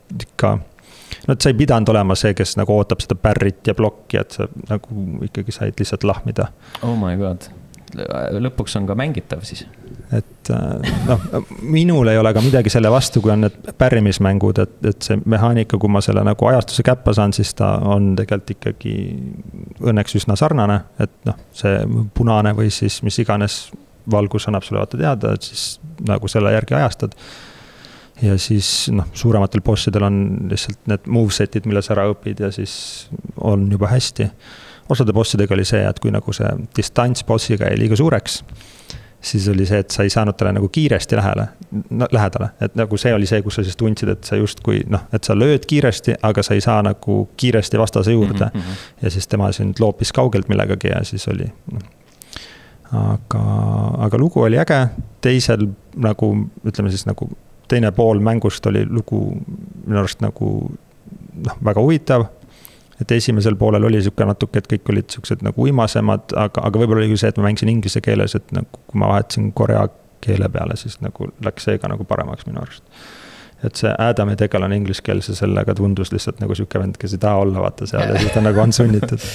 ikka, no et sa ei pidanud olema see, kes nagu ootab seda pärrit ja plokki, et sa nagu ikkagi said lihtsalt lahmida. Oh my god. Lõpuks on ka mängitav siis. Et noh, minul ei ole ka midagi selle vastu, kui on need pärrimismängud, et, et see mehaanika, kui ma selle nagu ajastuse käppa saan, siis ta on tegelikult ikkagi õnneks üsna sarnane, et noh, see punane või siis mis iganes valgus annab sulle vaata teada, et siis nagu selle järgi ajastad. Ja siis noh, suurematel bossidel on lihtsalt need movesetid, mille sa ära õpid ja siis on juba hästi. Osade bossidega oli see, et kui nagu see distants bossiga jäi liiga suureks, siis oli see, et sa ei saanud talle nagu kiiresti lähele, no, lähedale. Et nagu see oli see, kus sa siis tundsid, et sa just kui, noh, et sa lööd kiiresti, aga sa ei saa nagu kiiresti vastase juurde. Mm-hmm. Ja siis tema siin loopis kaugelt millegagi ja siis oli. No. Aga, aga lugu oli äge. Teisel nagu, ütleme siis nagu teine pool mängust oli lugu minu arust nagu noh, väga huvitav. Et esimesel poolel oli siuke natuke, et kõik olid siuksed nagu uimasemad, aga, aga võib-olla oli see, et ma mängisin inglise keeles, et nagu, kui ma vahetasin korea keele peale, siis nagu läks see ka nagu paremaks minu arust. Et see Adami tegelane ingliskeelse sellega tundus lihtsalt nagu siuke vend, kes ei taha olla vaata seal ja siis ta nagu on sunnitud.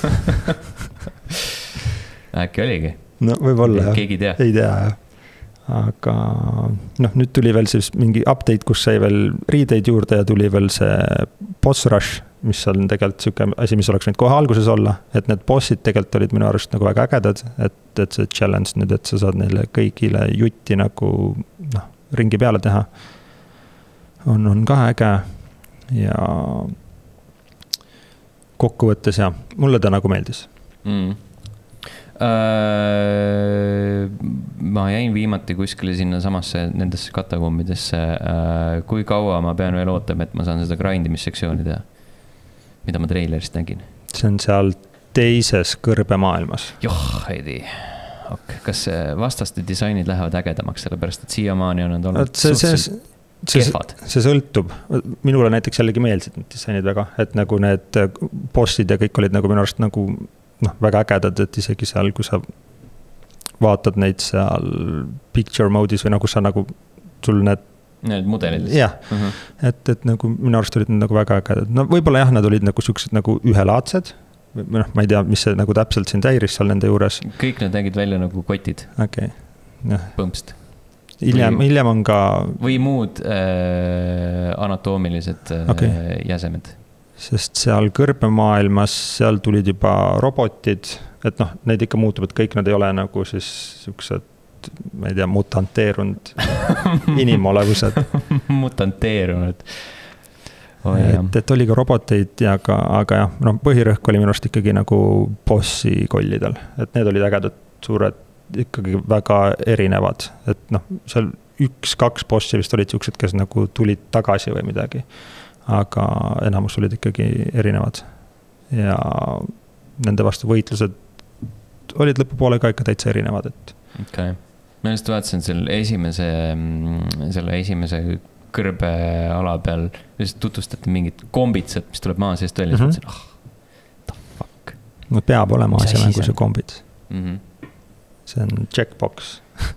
Äkki oligi? No võib-olla jah. Keegi tea. Ei tea jah. Aga noh, nüüd tuli veel siis mingi update, kus sai veel riideid juurde ja tuli veel see boss rush, mis on tegelikult siuke asi, mis oleks võinud kohe alguses olla, et need bossid tegelikult olid minu arust nagu väga ägedad, et, et see challenge nüüd, et sa saad neile kõigile jutti nagu noh, ringi peale teha, on, on ka äge ja kokkuvõttes ja mulle ta nagu meeldis. Mm. Uh, ma jäin viimati kuskile sinna samasse nendesse katakombidesse. Uh, kui kaua ma pean veel ootama, et ma saan seda grindimissektsiooni teha, mida ma trailerist nägin? See on seal teises kõrbemaailmas. Joh, ei tea. Okay. Kas vastaste disainid lähevad ägedamaks, sellepärast et siiamaani on nad olnud see, suhteliselt see, kehvad? See, see sõltub. Minule näiteks jällegi meeldisid need disainid väga, et nagu need bossid ja kõik olid nagu minu arust nagu noh, väga ägedad, et isegi seal, kui sa vaatad neid seal picture mode'is või nagu sa nagu sul need need mudelid. Jah, uh-huh. et, et nagu minu arust olid need nagu väga ägedad. No võib-olla jah, nad olid nagu siuksed nagu ühelaadsed. Noh, ma ei tea, mis see nagu täpselt siin täiris seal nende juures. Kõik need nägid välja nagu kotid. Okei. Okay. Põmpst. Hiljem, või, hiljem on ka... Või muud äh, anatoomilised äh, okay. jäsemed. Sest seal kõrbemaailmas, seal tulid juba robotid, et noh, neid ikka muutub, et kõik nad ei ole nagu siis siuksed, ma ei tea, mutanteerunud inimolevused. Mutanteerunud. Oh, et, et oli ka roboteid, ja ka, aga jah, no, põhirõhk oli minust ikkagi nagu bossi kollidel, et need olid ägedad suured, ikkagi väga erinevad, et noh, seal üks-kaks bossi vist olid siuksed, kes nagu tulid tagasi või midagi. Aga enamus olid ikkagi erinevad ja nende vastu võitlused olid lõpupoolega ikka täitsa erinevad. Et... Okay. Ma just vaatasin selle esimese, selle esimese kõrbeala peal, just tutvustati mingit kombitset, mis tuleb maa seest välja, mm-hmm. ah, the fuck. No peab olema asja mängu see kombit. Mm-hmm. See on checkbox.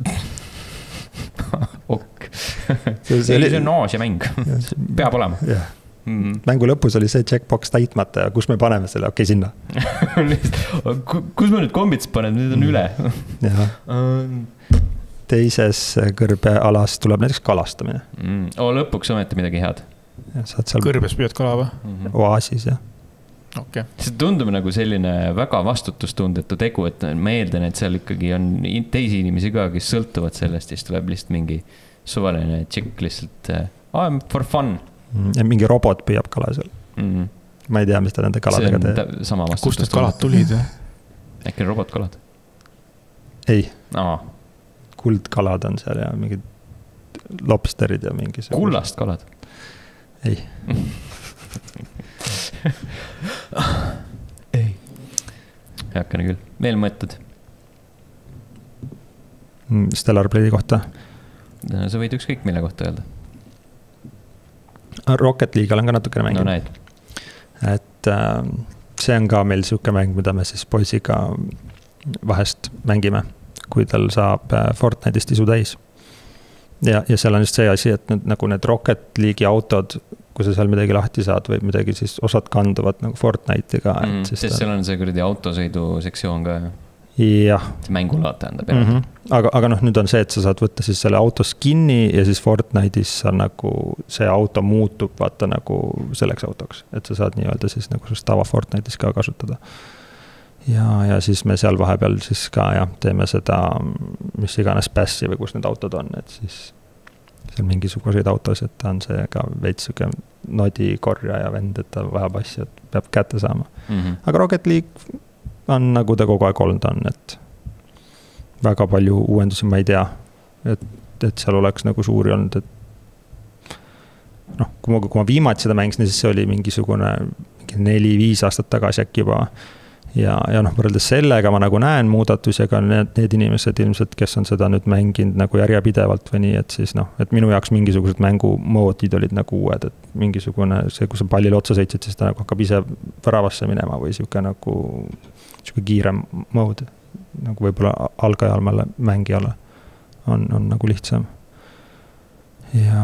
Ok. see, see oli see Aasia mäng. Peab olema. Yeah. Mm-hmm. Mängu lõpus oli see checkbox täitmata ja kus me paneme selle, okei, sinna. Kus me nüüd kombits paneme, nüüd on üle. Jah. Teises kõrbealas tuleb näiteks kalastamine. Mm. O, lõpuks ometi midagi head. Ja, saad seal... Kõrbes püüad kala või? Mm-hmm. Oaasis, jah. Okay. See tundub nagu selline väga vastutustundetu tegu, et ma eeldan, et seal ikkagi on teisi inimesi ka, kes sõltuvad sellest ja siis tuleb lihtsalt mingi suvaline tšikk lihtsalt ah, for fun. Ja mingi robot püüab kala seal. Mm-hmm. Ma ei tea, mis ta nende kaladega teeb. Sama kust need kalad tulid? Äkki robotkalad? Ei. Aa. Kuldkalad on seal ja mingid lobsterid ja mingi... Kullast kalad? Ei. Ei. Heakene küll. Veel mõtted? Stellar Blade'i kohta? Sa võid ükskõik mille kohta öelda. Rocket League olen ka natukene mängin. No näed. Et äh, see on ka meil siuke mäng, mida me siis poisiga vahest mängime, kui tal saab Fortnite'ist isu täis. Ja, ja seal on just see asi, et need, nagu need Rocket League'i autod kui sa seal midagi lahti saad või midagi, siis osad kanduvad nagu Fortnite'iga. Mm, sest ta... seal on see kuradi autosõidu sektsioon ka. Jah. Mängulaad tähendab. Mm -hmm. Aga, aga noh, nüüd on see, et sa saad võtta siis selle auto skin'i ja siis Fortnite'is sa nagu, see auto muutub vaata nagu selleks autoks, et sa saad nii-öelda siis nagu sellest tava Fortnite'is ka kasutada. Ja, ja siis me seal vahepeal siis ka jah, teeme seda, mis iganes passi või kus need autod on, et siis seal mingisuguseid autosid, ta on see ka veits süke nodi korja ja vend, et ta vajab asja, et peab kätte saama. Mm -hmm. Aga Rocket League on nagu ta kogu aeg olnud on, et väga palju uuendusi ma ei tea, et, et seal oleks nagu suuri olnud, et noh, kui ma, kui ma viimati seda mängisin, siis see oli mingisugune mingi neli-viis aastat tagasi äkki juba. Ja, ja noh, võrreldes sellega ma nagu näen muudatusi, aga need, need inimesed ilmselt, kes on seda nüüd mänginud nagu järjepidevalt või nii, et siis noh, et minu jaoks mingisugused mängumoodid olid nagu uued, et mingisugune see, kui sa pallile otsa sõitsid, siis ta nagu hakkab ise väravasse minema või siuke nagu siuke kiirem mood, nagu võib-olla algajal mängijale on, on nagu lihtsam. Ja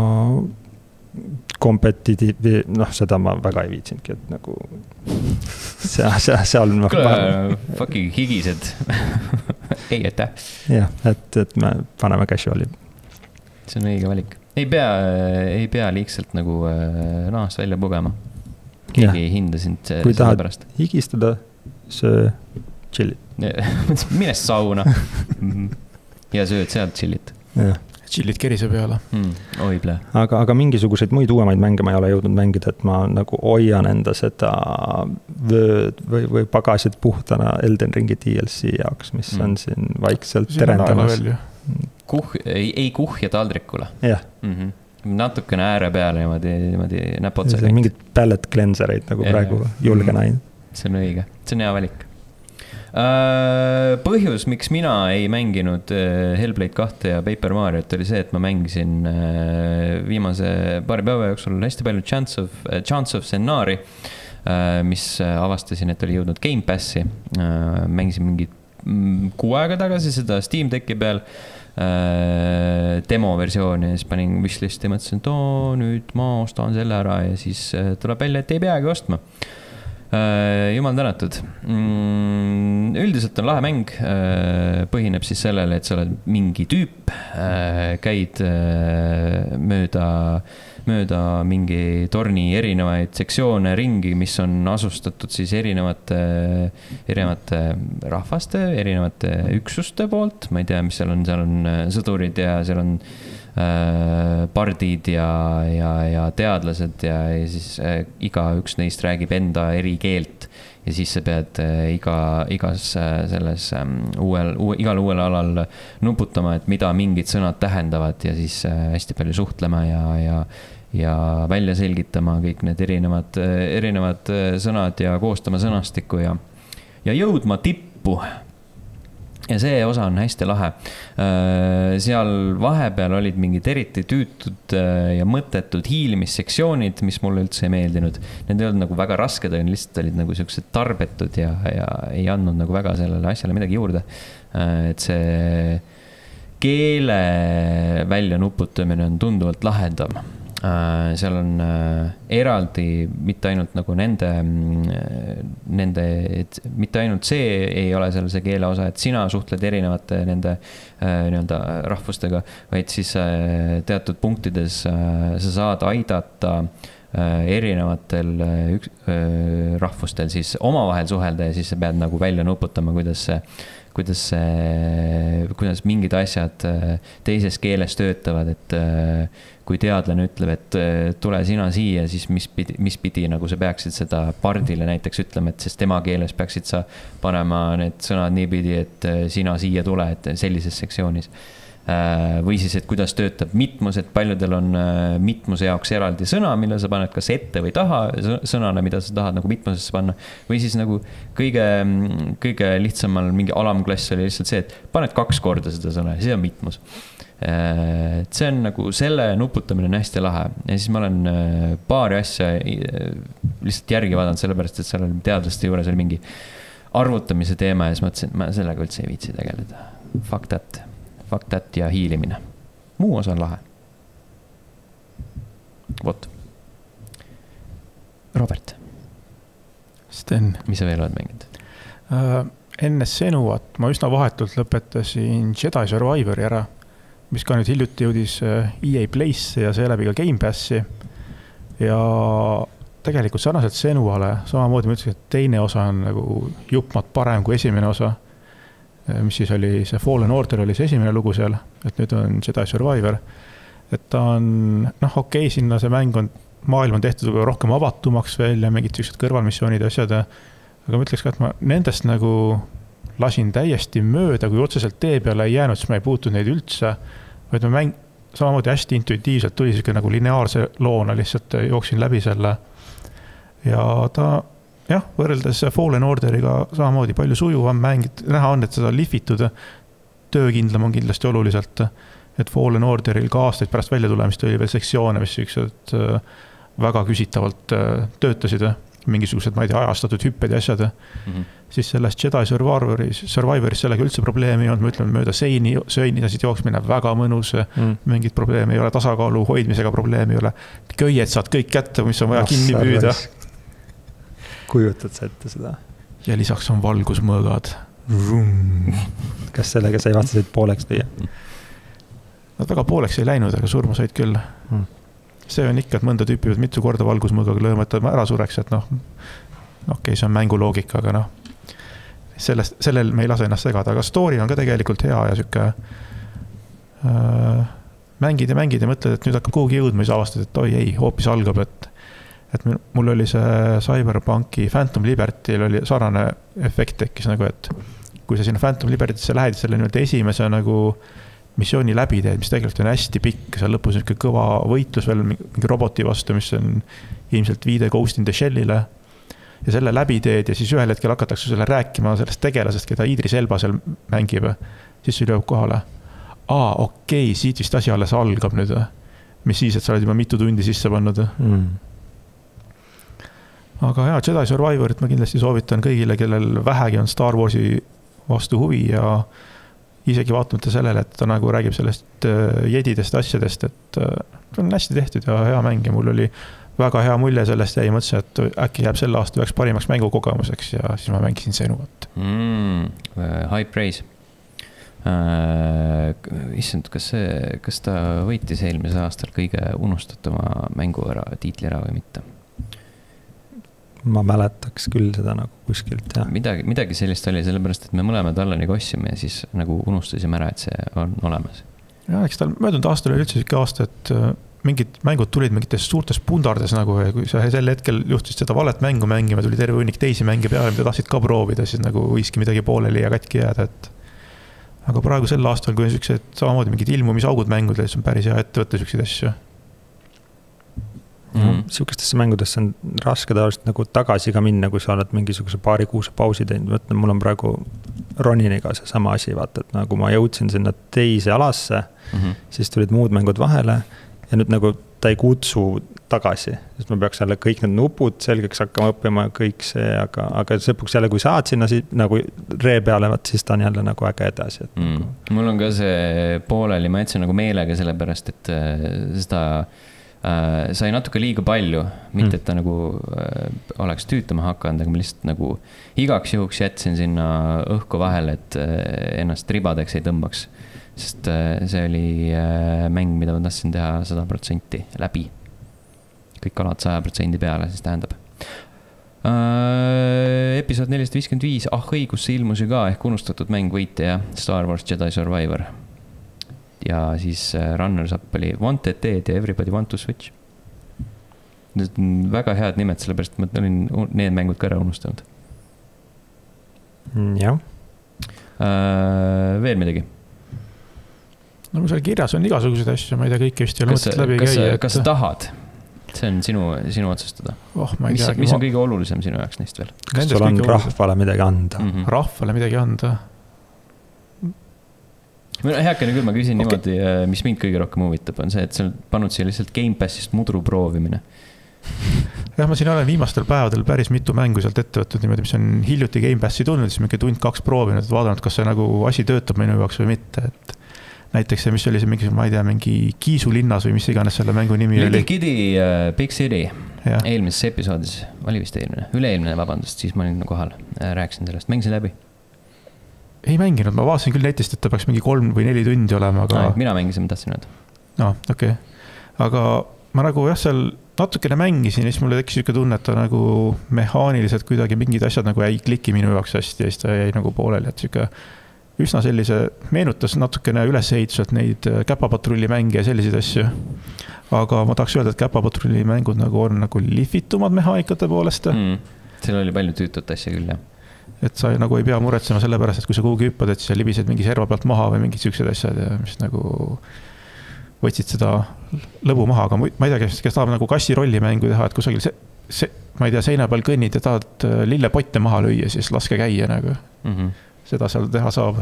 kompetitiivi, noh, seda ma väga ei viitsinudki, et nagu seal, seal, seal no, kuule, fucking higised. ei, aitäh. Jah, et, et me paneme casuali. See on õige valik. Ei pea, ei pea liigselt nagu nahast välja pugema. Keegi ei hinda sind selle pärast. Kui tahad pärast. higistada, söö chillid. Mine sauna. Ja sööd sealt chillit. Jah. Chillid kerise peale. Mm, oi ple. Aga, aga mingisuguseid muid uuemaid mänge ma ei ole jõudnud mängida, et ma nagu hoian enda seda vööd või, või pagasid puhtana Elden Ringi D L C jaoks, mis mm. on siin vaikselt siin terendamas. Kuh, ei, ei kuhja taldrikule. Jah. Mm-hmm. Natukene ääre peale niimoodi, niimoodi näpotsa. Mingid pallet cleansereid nagu ja, praegu julgen ainult. See on õige. See on hea valik. Põhjus, miks mina ei mänginud Hellblade kahte ja Paper Mariot oli see, et ma mängisin viimase paari päeva jooksul hästi palju Chance of, Chance of Sennari, mis avastasin, et oli jõudnud Game Passi. Mängisin mingi kuu aega tagasi seda Steam Decki peal demo versiooni ja siis panin wishlisti ja mõtlesin, et oo, nüüd ma ostan selle ära ja siis tuleb välja, et ei peagi ostma. Jumal tänatud. Üldiselt on lahe mäng, põhineb siis sellele, et sa oled mingi tüüp, käid mööda, mööda mingi torni erinevaid sektsioone ringi, mis on asustatud siis erinevate, erinevate rahvaste, erinevate üksuste poolt. Ma ei tea, mis seal on, seal on sõdurid ja seal on pardid ja, ja, ja teadlased ja, ja siis äh, iga üks neist räägib enda eri keelt ja siis sa pead äh, iga, igas äh, selles ähm, uuel, uue, igal uuel alal nuputama, et mida mingid sõnad tähendavad ja siis äh, hästi palju suhtlema ja, ja, ja välja selgitama kõik need erinevad, äh, erinevad äh, sõnad ja koostama sõnastikku ja, ja jõudma tippu. Ja see osa on hästi lahe. Seal vahepeal olid mingid eriti tüütud ja mõttetud hiilimissektsioonid, mis mulle üldse ei meeldinud. Need ei olnud nagu väga rasked, lihtsalt olid nagu sellised tarbetud ja, ja ei andnud nagu väga sellele asjale midagi juurde. Et see keele välja nuputamine on tunduvalt lahendam. Seal on eraldi mitte ainult nagu nende, nende, et mitte ainult see ei ole seal see keele osa, et sina suhtled erinevate nende nii-öelda rahvustega, vaid siis teatud punktides sa saad aidata erinevatel üks, rahvustel siis omavahel suhelda ja siis sa pead nagu välja nuputama, kuidas see kuidas, kuidas mingid asjad teises keeles töötavad, et kui teadlane ütleb, et tule sina siia, siis mis pidi, mis pidi nagu sa peaksid seda pardile näiteks ütlema, et sest tema keeles peaksid sa panema need sõnad nii pidi, et sina siia tule, et sellises sektsioonis. Või siis, et kuidas töötab mitmus, et paljudel on mitmuse jaoks eraldi sõna, mille sa paned kas ette või taha sõnana, mida sa tahad nagu mitmusesse panna. Või siis nagu kõige, kõige lihtsamal mingi alamklass oli lihtsalt see, et paned kaks korda seda sõna ja see on mitmus. See on nagu selle nuputamine on hästi lahe. Ja siis ma olen paari asja lihtsalt järgi vaadanud sellepärast, et seal oli teadlaste juures oli mingi arvutamise teema ja siis mõtlesin, et ma sellega üldse ei viitsi tegeleda. Fuck that. Fuck that ja hiilimine. Muu osa on lahe. Vot. Robert. Sten. Mis sa veel oled mänginud? Uh, enne Senuat ma üsna vahetult lõpetasin Jedi Survivori ära, mis ka nüüd hiljuti jõudis E A Play'sse ja seeläbi ka Game Passi. Ja tegelikult sarnaselt Senuale samamoodi ma ütlesin, et teine osa on nagu jupmat parem kui esimene osa, mis siis oli see Fallen Order oli see esimene lugu seal, et nüüd on Jedi Survivor. Et ta on, noh okei, okay, sinna see mäng on, maailm on tehtud rohkem avatumaks veel ja mingid sellised kõrvalmissioonid ja asjad, aga ma ütleks ka, et ma nendest nagu lasin täiesti mööda, kui otseselt tee peale ei jäänud, siis ma ei puutud neid üldse, vaid ma mäng samamoodi hästi intuitiivselt tuli siuke nagu lineaarse loona, lihtsalt jooksin läbi selle ja ta, jah, võrreldes Fallen Orderiga samamoodi palju sujuvam mängid, näha on, et seda lihvitud, töökindlam on kindlasti oluliselt, et Fallen Orderil ka aastaid pärast välja tulemist oli veel sektsioone, mis siuksed väga küsitavalt töötasid, mingisugused, ma ei tea, ajastatud hüpped ja asjad, mm-hmm. siis sellest Jedi Survivoris, Survivoris sellega üldse probleemi ei olnud, ma ütlen, mööda seini, söönidasid jooksmine väga mõnus, mm. mingid probleemi ei ole, tasakaalu hoidmisega probleemi ei ole, köied saad kõik kätte, mis on vaja no, kinni püüda. Kujutad sa ette seda? Ja lisaks on valgusmõõgad. Kas sellega sai vastasid pooleks lüüa? Nad väga pooleks ei läinud, aga surma said küll. Mm. See on ikka, et mõnda tüüpi võid mitu korda valgusmõõgaga lööma, et ära sureks, et noh, okei, okay, see on mänguloogika, aga noh, sellest, sellel me ei lase ennast segada, aga story on ka tegelikult hea ja siuke äh, mängid ja mängid ja mõtled, et nüüd hakkab kuhugi jõudma, siis avastad, et oi ei, hoopis algab, et, et mul oli see Cyberpunki Phantom Liberty'l oli sarnane efekt tekkis nagu, et kui sa sinna Phantom Liberty'sse lähed, selle nüüd esimese nagu missiooni läbi teed, mis tegelikult on hästi pikk, seal lõpus on niisugune kõva võitlus veel mingi roboti vastu, mis on ilmselt viide Ghost in the Shellile ja selle läbi teed ja siis ühel hetkel hakatakse selle rääkima sellest tegelasest, keda Idris Elba seal mängib, siis see jõuab kohale. Aa, okei, okay, siit vist asi alles algab nüüd, mis siis, et sa oled juba mitu tundi sisse pannud. Mm. Aga jaa, Jedi Survivorit ma kindlasti soovitan kõigile, kellel vähegi on Star Warsi vastu huvi ja isegi vaatamata sellele, et ta nagu räägib sellest jedidest asjadest, et ta on hästi tehtud ja hea mäng ja mul oli väga hea mulje sellest ja ei mõtlesin, et äkki jääb selle aasta üheks parimaks mängukogemuseks ja siis ma mängisin Senuat. Mm, high praise. Äh, issand, kas, see, kas ta võitis eelmise aastal kõige unustatuma mängu ära, tiitli ära või mitte? Ma mäletaks küll seda nagu kuskilt, jah. Midagi, midagi sellist oli, sellepärast, et me mõlemad Allani kossime ja siis nagu unustasime ära, et see on olemas. Ja, eks tal möödunud aastal oli üldse siuke aasta, et mingid mängud tulid mingites suurtes pundardes nagu ja kui sa sel hetkel juhtusid seda valet mängu mängima, tuli terve hunnik teisi mänge peale, mida tahtsid ka proovida, siis nagu võiski midagi pooleli ja katki jääda, et aga praegu sel aastal, kui on siuksed samamoodi mingid ilmumisaugud mängudel, siis on päris hea ette võtta siukseid asju. Mm-hmm. Siukestesse mängudesse on raske tavaliselt nagu tagasi ka minna, kui sa oled mingisuguse paari kuuse pausi teinud. Võtlen, mul on praegu Roniniga see sama asi, vaata, et nagu ma jõudsin sinna teise alasse, mm-hmm. siis tulid muud mängud vahele ja nüüd nagu ta ei kutsu tagasi, sest ma peaks jälle kõik need nupud selgeks hakkama õppima kõik see, aga, aga lõpuks jälle, kui saad sinna siis, nagu ree peale, vaat, siis ta on jälle nagu äge edasi. Et mm. nagu... Mul on ka see pooleli, ma jätsin nagu meelega sellepärast, et seda äh, sai natuke liiga palju, mitte mm. et ta nagu äh, oleks tüütama hakanud, aga ma lihtsalt nagu igaks juhuks jätsin sinna õhku vahele, et äh, ennast ribadeks ei tõmbaks. Sest see oli mäng, mida ma tahtsin teha sada protsenti läbi. Kõik alad saja protsendi peale, siis tähendab. Äh, episood nelisada viiskümmend viis, ah õigus, see ilmus ju ka ehk unustatud mäng võite ja Star Wars Jedi Survivor. Ja siis runners-up oli Wanted Dead ja Everybody Want to Switch. Need on väga head nimed, sellepärast ma olin need mängud ka ära unustanud. Jah. Äh, veel midagi? No seal kirjas on igasuguseid asju, ma ei tea, kõiki vist ei ole mõtet läbi kas, käia. Et... Kas sa tahad? See on sinu, sinu otsustada. Oh, ma ei mis, tea. Mis on kõige olulisem sinu jaoks neist veel? Kas sul on rahvale midagi anda? Mm-hmm. Rahvale midagi anda? Heakene küll, ma küsin okay. niimoodi, mis mind kõige rohkem huvitab, on see, et sa pannud siia lihtsalt Game Passist mudru proovimine. Jah, ma siin olen viimastel päevadel päris mitu mängu sealt ette võtnud niimoodi, mis on hiljuti Game Passi tulnud, siis mingi tund kaks proovinud, et vaadanud, kas see nagu asi töötab minu jaoks või mitte, et näiteks see, mis oli see mingi, ma ei tea, mingi Kiisulinnas või mis iganes selle mängu nimi Little oli. Little Kitty uh, Big City ja. Eelmises episoodis, oli vist eelmine, üle-eelmine, vabandust, siis ma olin kohal, rääkisin sellest, mängisin läbi. Ei mänginud, ma vaatasin küll netist, et ta peaks mingi kolm või neli tundi olema, aga... No, mina mängisin, ma tahtsin öelda. No, okei okay. Aga ma nagu jah, seal natukene mängisin ja siis mulle tekkis niisugune tunne, et ta nagu mehaaniliselt kuidagi mingid asjad nagu ei kliki minu jaoks hästi ja siis ta jäi nagu pooleli, et niisugune üsna sellise, meenutas natukene ülesehituselt neid käpapatrulli mänge ja selliseid asju. Aga ma tahaks öelda, et käpapatrulli mängud nagu on nagu lihvitumad mehaanikate poolest. Mm, seal oli palju tüütut asja küll, jah. Et sa nagu ei pea muretsema selle pärast, et kui sa kuhugi hüppad, et siis sa libised mingi serva pealt maha või mingid siuksed asjad, ja mis nagu võtsid seda lõbu maha. Aga ma ei tea, kes, kes tahab nagu kassirolli mängu teha, et kusagil see, see, ma ei tea, seina peal kõnnid ja tahad lillepotte maha lüüa, siis laske käia nagu. Mm-hmm. Seda seal teha saab.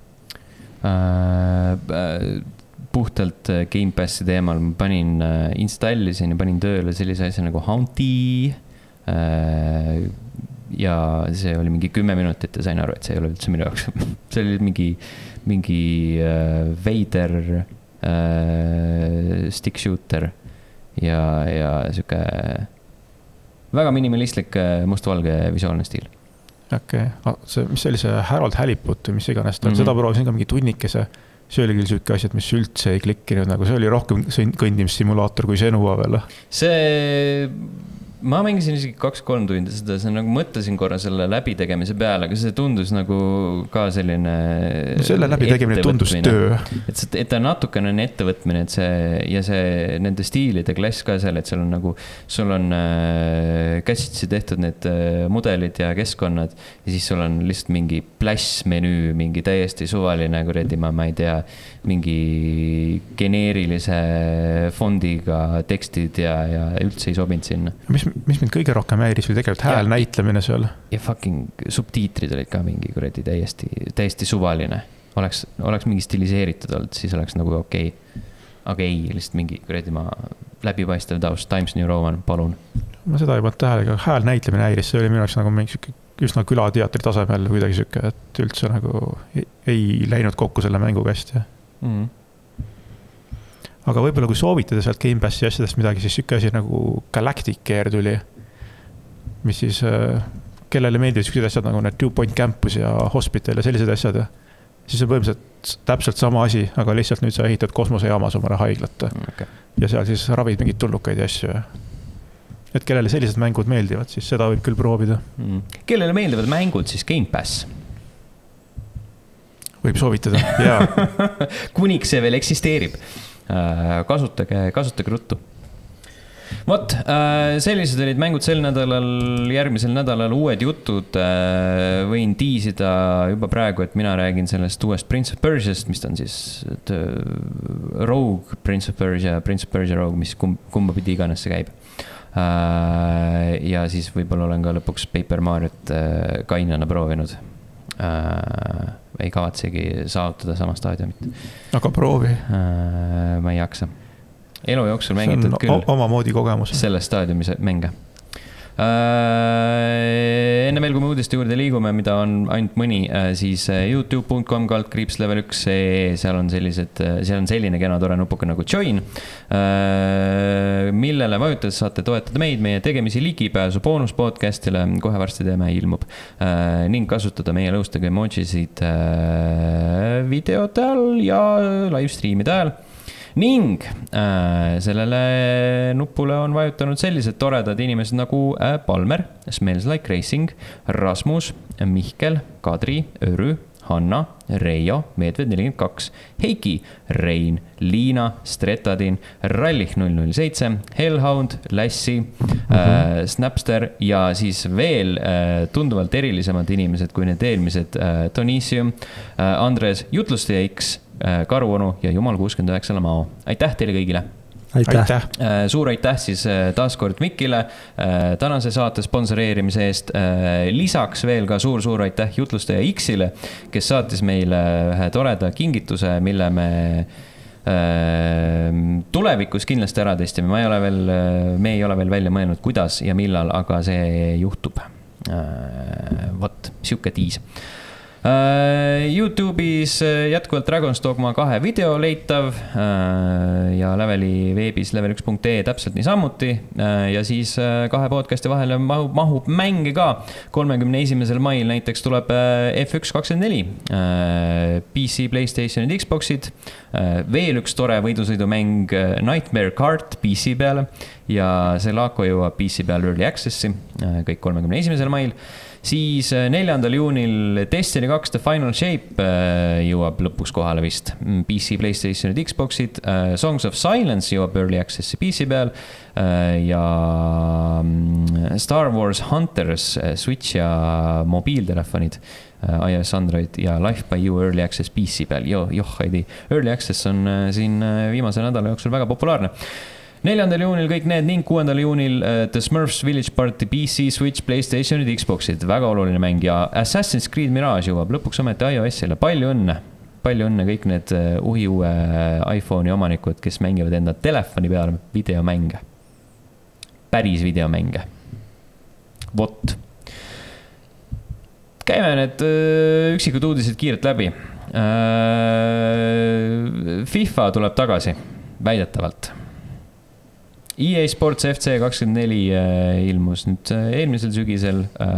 Äh, puhtalt Game Passi teemal ma panin, installisin ja panin tööle sellise asja nagu Haunty äh, ja see oli mingi kümme minutit ja sain aru, et see ei ole üldse minu jaoks. See oli mingi, mingi äh, veider äh, stick shooter ja, ja siuke väga minimalistlik mustvalge visuaalne stiil. Okei, okay. See, mis oli see Harold Haliput või mis iganes, mm-hmm. seda proovisin ka mingi tunnikese, see oli küll siuke asjad, mis üldse ei klikkinud, nagu see oli rohkem kõndimissimulaator kui Senua veel. See, ma mängisin isegi kaks-kolm tundi seda, see nagu mõtlesin korra selle läbitegemise peale, aga see tundus nagu ka selline no selle läbitegemine tundus töö. Et, see, et ta natukene on ettevõtmine, et see, ja see nende stiilide klass ka seal, et seal on nagu, sul on äh, käsitsi tehtud need äh, mudelid ja keskkonnad ja siis sul on lihtsalt mingi pläss menüü, mingi täiesti suvaline, kuredi ma, ma ei tea, mingi geneerilise fondiga tekstid ja, ja üldse ei sobinud sinna. Mis mis mind kõige rohkem häiris või tegelikult hääl ja, näitlemine seal. Ja fucking subtiitrid olid ka mingi kuredi täiesti, täiesti suvaline. Oleks, oleks mingi stiliseeritud olnud, siis oleks nagu okei. Okay. Aga ei, lihtsalt mingi kuredi ma läbipaistev taust, Times New Roman, palun. Ma seda ei pannud tähele, aga hääl näitlemine häiris, see oli minu jaoks nagu mingi üsna külateatri tasemel kuidagi süke, et üldse nagu ei, ei läinud kokku selle mänguga hästi. Mm. Aga võibolla kui soovitada sealt Game Passi asjadest midagi, siis sükke asi nagu Galactic Care tuli, mis siis, kellele meeldivad süksed asjad nagu need Two Point Campus ja Hospital ja sellised asjad. Siis on põhimõtteliselt täpselt sama asi, aga lihtsalt nüüd sa ehitad kosmosejaamas omale haiglat. Okay. Ja seal siis ravid mingid tulnukaid ja asju. Et kellele sellised mängud meeldivad, siis seda võib küll proovida. Mm. Kellele meeldivad mängud, siis Game Pass? Võib soovitada, jaa. Kuniks see veel eksisteerib. Kasutage, kasutage ruttu. Vot, sellised olid mängud sel nädalal, järgmisel nädalal uued jutud. Võin tiisida juba praegu, et mina räägin sellest uuest Prince of Persiast, mis on siis Rogue Prince of Persia, Prince of Persia Rogue, mis kumba pidi iganes see käib. Ja siis võib-olla olen ka lõpuks Paper Mariot kainana proovinud. Ei kavatsegi saavutada sama staadiumit. Aga proovi. Ma ei jaksa. Elu jooksul mängitud küll. Oma moodi kogemus. Selle staadiumise mänge. Enne veel, kui me uudiste juurde liigume, mida on ainult mõni, siis youtube dot com kaldkriips level üks, seal on sellised, seal on selline kena tore nupuke nagu join, millele vajutades saate toetada meid, meie tegemisi ligipääsu boonus podcastile, kohe varsti teeme ilmub, ning kasutada meie lõustega emojisid videote all ja livestreamide ajal. Ning äh, sellele nupule on vajutanud sellised toredad inimesed nagu äh, Palmer, Smells Like Racing, Rasmus, Mihkel, Kadri, Örü, Hanna, Reijo, Medved nelikümmend kaks, Heiki, Rein, Liina, Stretadin, Rallich null null seitse, Hellhound, Lassi, mm-hmm. äh, Snapster ja siis veel äh, tunduvalt erilisemad inimesed kui need eelmised äh, Tonisium, äh, Andres, Jutlustaja X, Karuonu ja Jumal kuuskümmend üheksa Lamao. Aitäh teile kõigile! Aitäh! aitäh. Suur aitäh siis taaskord Mikile tänase saate sponsoreerimise eest. Lisaks veel ka suur-suur aitäh Jutlustaja X-ile, kes saatis meile ühe toreda kingituse, mille me tulevikus kindlasti ära testime. Ma ei ole veel, me ei ole veel välja mõelnud, kuidas ja millal, aga see juhtub. Vot, siuke tiis. Youtube'is jätkuvalt Dragon's Dogma kahe video leitav ja Leveli veebis level üks punkt ee täpselt niisamuti ja siis kahe podcasti vahele mahub, mahub mänge ka. kolmekümne esimesel mail näiteks tuleb F üks kakskümmend neli, P C, PlayStationid, Xboxid, veel üks tore võidusõidumäng Nightmare Kart P C peale ja see Laako jõuab P C peale Early Access'i, kõik kolmekümne esimesel mail. Siis neljandal juunil Destiny kaks The Final Shape jõuab lõpuks kohale vist. P C, PlayStationid, Xboxid, Songs of Silence jõuab Early Access'i P C peal ja Star Wars Hunters Switch ja mobiiltelefonid, iOS, Android ja Life by You Early Access P C peal. Jo, joh, ei tea. Early Access on siin viimase nädala jooksul väga populaarne. neljandal juunil kõik need ning kuuendal juunil The Smurfs Village Party P C, Switch, PlayStationid, Xboxid. Väga oluline mäng ja Assassin's Creed Mirage jõuab lõpuks ometi iOS-ile. Palju õnne, palju õnne kõik need uhi uue iPhone'i omanikud, kes mängivad enda telefoni peale videomänge. Päris videomänge. Vot. Käime need üksikud uudised kiirelt läbi. FIFA tuleb tagasi, väidetavalt. E A Sports F C kakskümmend neli ilmus nüüd eelmisel sügisel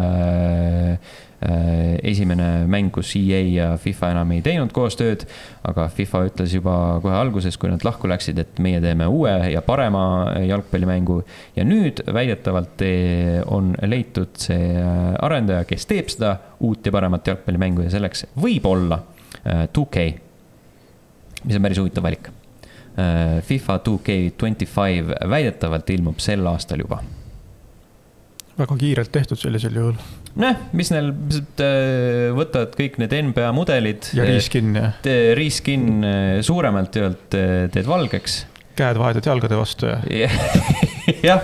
esimene mäng, kus E A ja FIFA enam ei teinud koostööd, aga FIFA ütles juba kohe alguses, kui nad lahku läksid, et meie teeme uue ja parema jalgpallimängu ja nüüd väidetavalt on leitud see arendaja, kes teeb seda uut ja paremat jalgpallimängu ja selleks võib olla two K, mis on päris huvitav valik. FIFA two K twenty-five väidetavalt ilmub sel aastal juba. Väga kiirelt tehtud sellisel juhul. Näh, mis neil võtavad kõik need N B A mudelid. Ja reskin, jah. Reskin suuremalt töölt teed valgeks. Käed vahetad jalgade vastu, jah. Jah.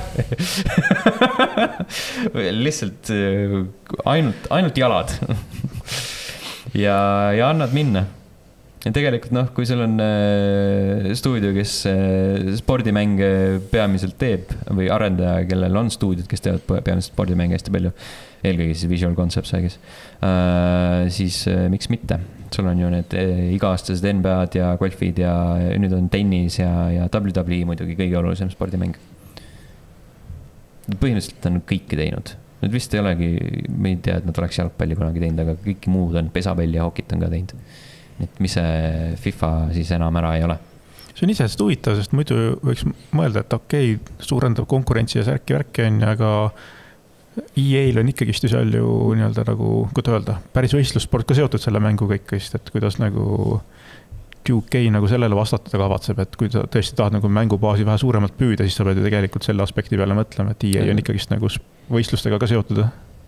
Lihtsalt ainult, ainult jalad. ja, ja annad minna. Ja tegelikult noh, kui sul on stuudio, kes spordimänge peamiselt teeb või arendaja, kellel on stuudiod, kes teevad peamiselt spordimänge hästi palju, eelkõige siis Visual Concepts ägis, siis miks mitte? Sul on ju need iga-aastased N B A-d ja golfid ja nüüd on tennis ja, ja W W E muidugi kõige olulisem spordimäng. Põhimõtteliselt on kõike teinud. Nüüd vist ei olegi, me ei tea, et nad oleks jalgpalli kunagi teinud, aga kõik muud on, pesapalli ja hokit on ka teinud. Et mis see FIFA siis enam ära ei ole. See on isest huvitav, sest muidu võiks mõelda, et okei, okay, suurendab konkurentsi ja särki värki on, aga E A-l on ikkagi seal ju nii-öelda nagu, kuidas öelda, päris võistlussport ka seotud selle mängu kõikist, et kuidas nagu two K nagu sellele vastatada kavatseb, et kui ta tõesti tahad nagu mängubaasi vähe suuremalt püüda, siis sa pead ju tegelikult selle aspekti peale mõtlema, et E A on ikkagi nagu võistlustega ka seotud.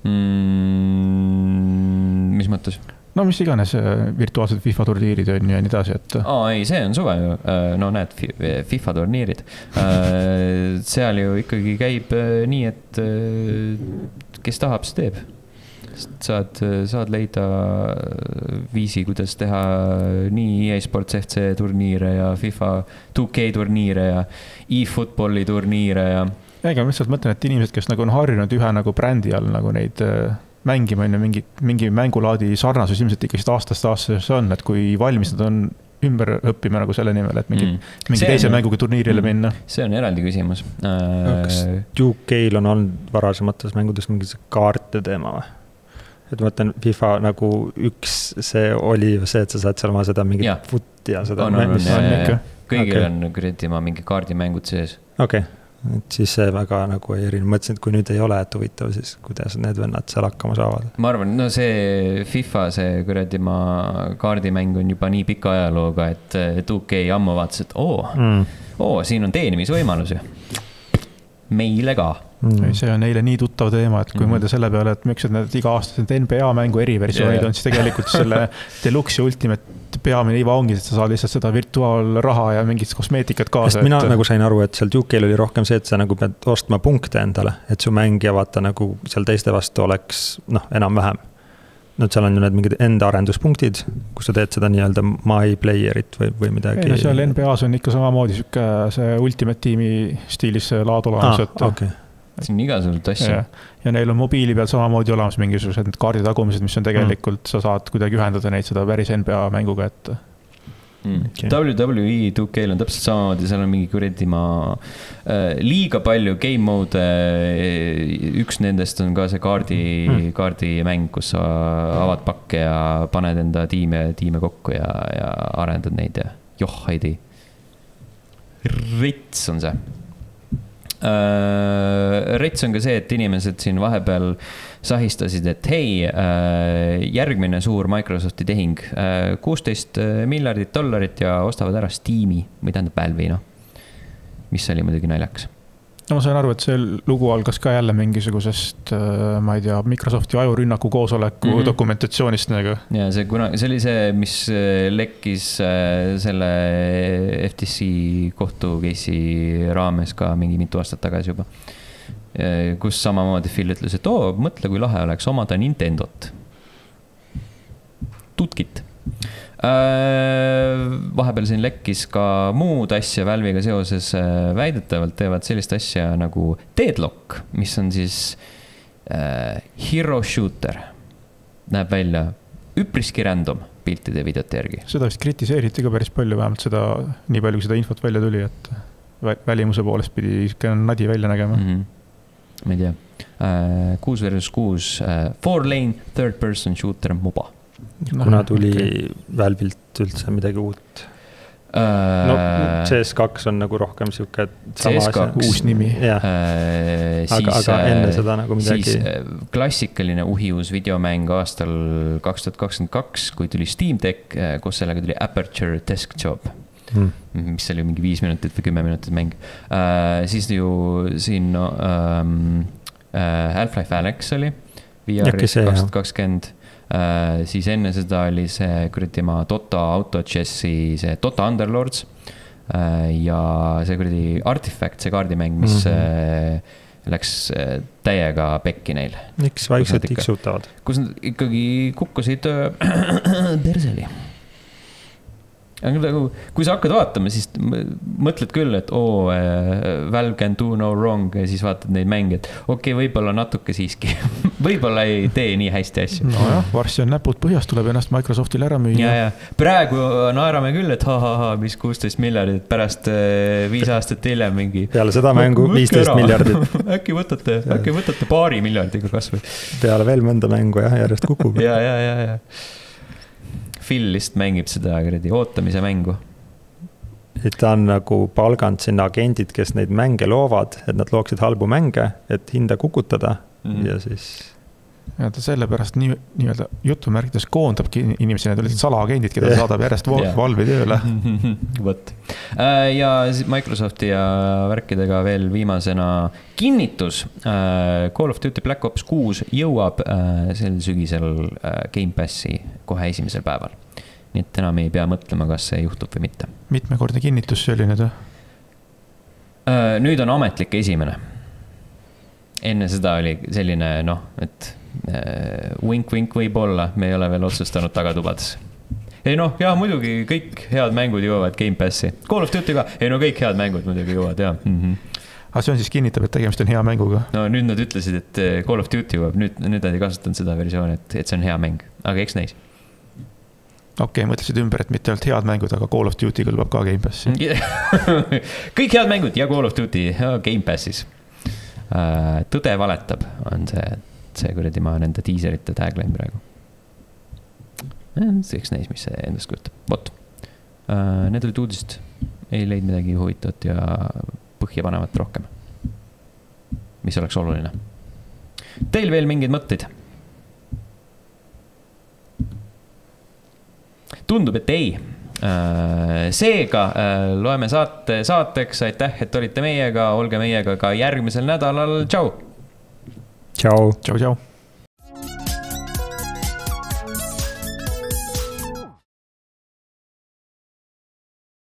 Mm, mis mõttes? No mis iganes virtuaalsed FIFA turniirid on ja nii edasi, et... Aa, ei, see on suve ju. No näed, FIFA turniirid. Seal ju ikkagi käib nii, et kes tahab, see teeb. Saad, saad leida viisi, kuidas teha nii E A Sports F C turniire ja FIFA two K turniire ja e-footballi turniire ja... Ega ma lihtsalt mõtlen, et inimesed, kes nagu on harjunud ühe nagu brändi all nagu neid... mängima on ju mingi, mingi mängulaadi sarnasus ilmselt ikkagi aastast aastast on, et kui valmis nad on ümber õppima nagu selle nimel, et mingi, mm. mingi teise on, mänguga turniirile mm. minna. See on eraldi küsimus. Kas two K-l on olnud varasemates mängudes mingi kaarte teema või? Et ma mõtlen, FIFA nagu üks see oli see, et sa saad seal oma seda mingi footi ja seda. On, on, on, ja, kõigil okay. on küretima mingi kaardimängud sees. Okei. Okay. Et siis see väga nagu ei erinev. Mõtlesin, et kui nüüd ei ole, et huvitav, siis kuidas need vennad seal hakkama saavad? Ma arvan, no see FIFA, see küretima kaardimäng on juba nii pika ajalooga, et two K ammu vaatas, et oo, mm. oo, siin on teenimisvõimalusi. Meile ka. Mm. See on neile nii tuttav teema, et kui mm. mõelda selle peale, et miks need iga-aastased N B A mängu eriversioonid yeah. on, siis tegelikult selle Deluxe ja Ultimate peamine iva ongi, et sa saad lihtsalt seda virtuaalraha ja mingit kosmeetikat kaasa. Mina et... nagu sain aru, et seal two K-l oli rohkem see, et sa nagu pead ostma punkte endale, et su mängija vaata nagu seal teiste vastu oleks noh, enam-vähem. Nüüd seal on ju need mingid enda arenduspunktid, kus sa teed seda nii-öelda my playerit või, või midagi. Ei, no seal N B A-s on ikka samamoodi süke, see Ultimate Teami stiilis laad olemas. Ah, et, okay. see on igasugused asja. Ja, ja neil on mobiili peal samamoodi olemas mingisugused kaarditagumised, mis on tegelikult, mm. sa saad kuidagi ühendada neid seda päris N B A mänguga, et mm. okay. W W E two K-l on täpselt samamoodi, seal on mingi kuradi ma äh, liiga palju game mode, üks nendest on ka see kaardi, mm. kaardimäng, kus sa avad pakke ja paned enda tiime, tiime kokku ja, ja arendad neid ja joh, ei tea. Rits on see. Rets on ka see, et inimesed siin vahepeal sahistasid, et hei, järgmine suur Microsofti tehing, kuusteist miljardit dollarit ja ostavad ära Steam'i, või tähendab Valve'i, no. Mis oli muidugi naljakas. No ma sain aru, et see lugu algas ka jälle mingisugusest, ma ei tea, Microsofti ajurünnaku koosoleku mm -hmm. dokumentatsioonist nagu. Ja see, kuna, see oli see, mis lekkis selle F T C kohtu case'i raames ka mingi mitu aastat tagasi juba. Kus samamoodi Phil ütles, et oo, mõtle, kui lahe oleks omada Nintendot. Tutkit. Vahepeal siin lekkis ka muud asja Valve'iga seoses, väidetavalt teevad sellist asja nagu Deadlock, mis on siis äh, hero shooter. Näeb välja üpriski random piltide videote järgi. Seda vist kritiseeriti ka päris palju, vähemalt seda, nii palju kui seda infot välja tuli, et välimuse poolest pidi nadi välja nägema. Mm -hmm. Ma ei tea. kuus versus kuus four lane third person shooter MOBA. Kuna tuli okay. Valve'ilt üldse midagi uut. No, C S kaks on nagu rohkem siuke sama asja. Uus nimi. Ja. Siis, aga, aga enne seda nagu midagi. Siis klassikaline uhius videomäng aastal kaks tuhat kakskümmend kaks, kui tuli Steam Deck, kus sellega tuli Aperture Desktop, hmm. mis oli mingi viis minutit või kümme minutit mäng. Uh, siis ju siin no, um, uh, Half-Life Alyx oli V R-is kaks tuhat kakskümmend. Uh, siis enne seda oli see kuradi ma Dota Auto Chessi, see Dota Underlords uh, ja see kuradi Artifact, see kaardimäng, mis mm -hmm. uh, läks uh, täiega pekki neil. Miks vaikselt tiksutavad? Kus nad ikkagi kukkusid uh, perseli. Aga kui sa hakkad vaatama, siis mõtled küll, et oo, Valve can do no wrong ja siis vaatad neid mänge, et okei, okay, võib-olla natuke siiski. Võib-olla ei tee nii hästi asju. No jah, varsti on näpud põhjast, tuleb ennast Microsoftile ära müüa. Ja, ja. Praegu naerame küll, et ha-ha-ha, mis kuusteist miljardit pärast viis aastat hiljem mingi. Peale seda mängu viisteist miljardit. äkki võtate, äkki võtate paari miljardiga kas või. Peale veel mõnda mängu jah, järjest kukub. ja, ja, ja, ja. Phil list mängib seda kredi ootamise mängu. Et ta on nagu palganud sinna agendid, kes neid mänge loovad, et nad looksid halbu mänge, et hinda kukutada mm. ja siis... Ja ta sellepärast nii, nii-öelda jutumärkides koondabki inimesi, need olid salaagendid, keda yeah. saadab järjest yeah. Valve'i tööle. Võt. Ja Microsofti ja värkidega veel viimasena kinnitus. Call of Duty Black Ops kuus jõuab sel sügisel Game Passi kohe esimesel päeval. Nii et enam ei pea mõtlema, kas see juhtub või mitte. Mitmekordne kinnitus see oli nüüd? Nüüd on ametlik esimene. Enne seda oli selline, noh, et wink-wink võib olla, me ei ole veel otsustanud tagatubades. Ei noh, jah, muidugi kõik head mängud jõuavad Game Passi. Call of Duty ka, ei no kõik head mängud muidugi jõuavad, jah. Mm -hmm. Aga see on siis kinnitab, et tegemist on hea mänguga? No nüüd nad ütlesid, et Call of Duty jõuab, nüüd, nüüd nad ei kasutanud seda versiooni, et, et see on hea mäng, aga eks näis. Okei, okay, mõtlesid ümber, et mitte ainult head mängud, aga Call of Duty kõlbab ka Game Passi. kõik head mängud ja Call of Duty Game Passis. Tõde valetab on see, see kuradi ma nende teaserite tagline praegu. Eks näis, mis see endast kujutab. Vot. Need olid uudist. Ei leid midagi huvitavat ja põhjapanevat rohkem. Mis oleks oluline. Teil veel mingid mõtteid? Tundub, et ei. Seega loeme saate, saateks. Aitäh, et olite meiega. Olge meiega ka järgmisel nädalal. Tšau! Tšau! Tšau, tšau!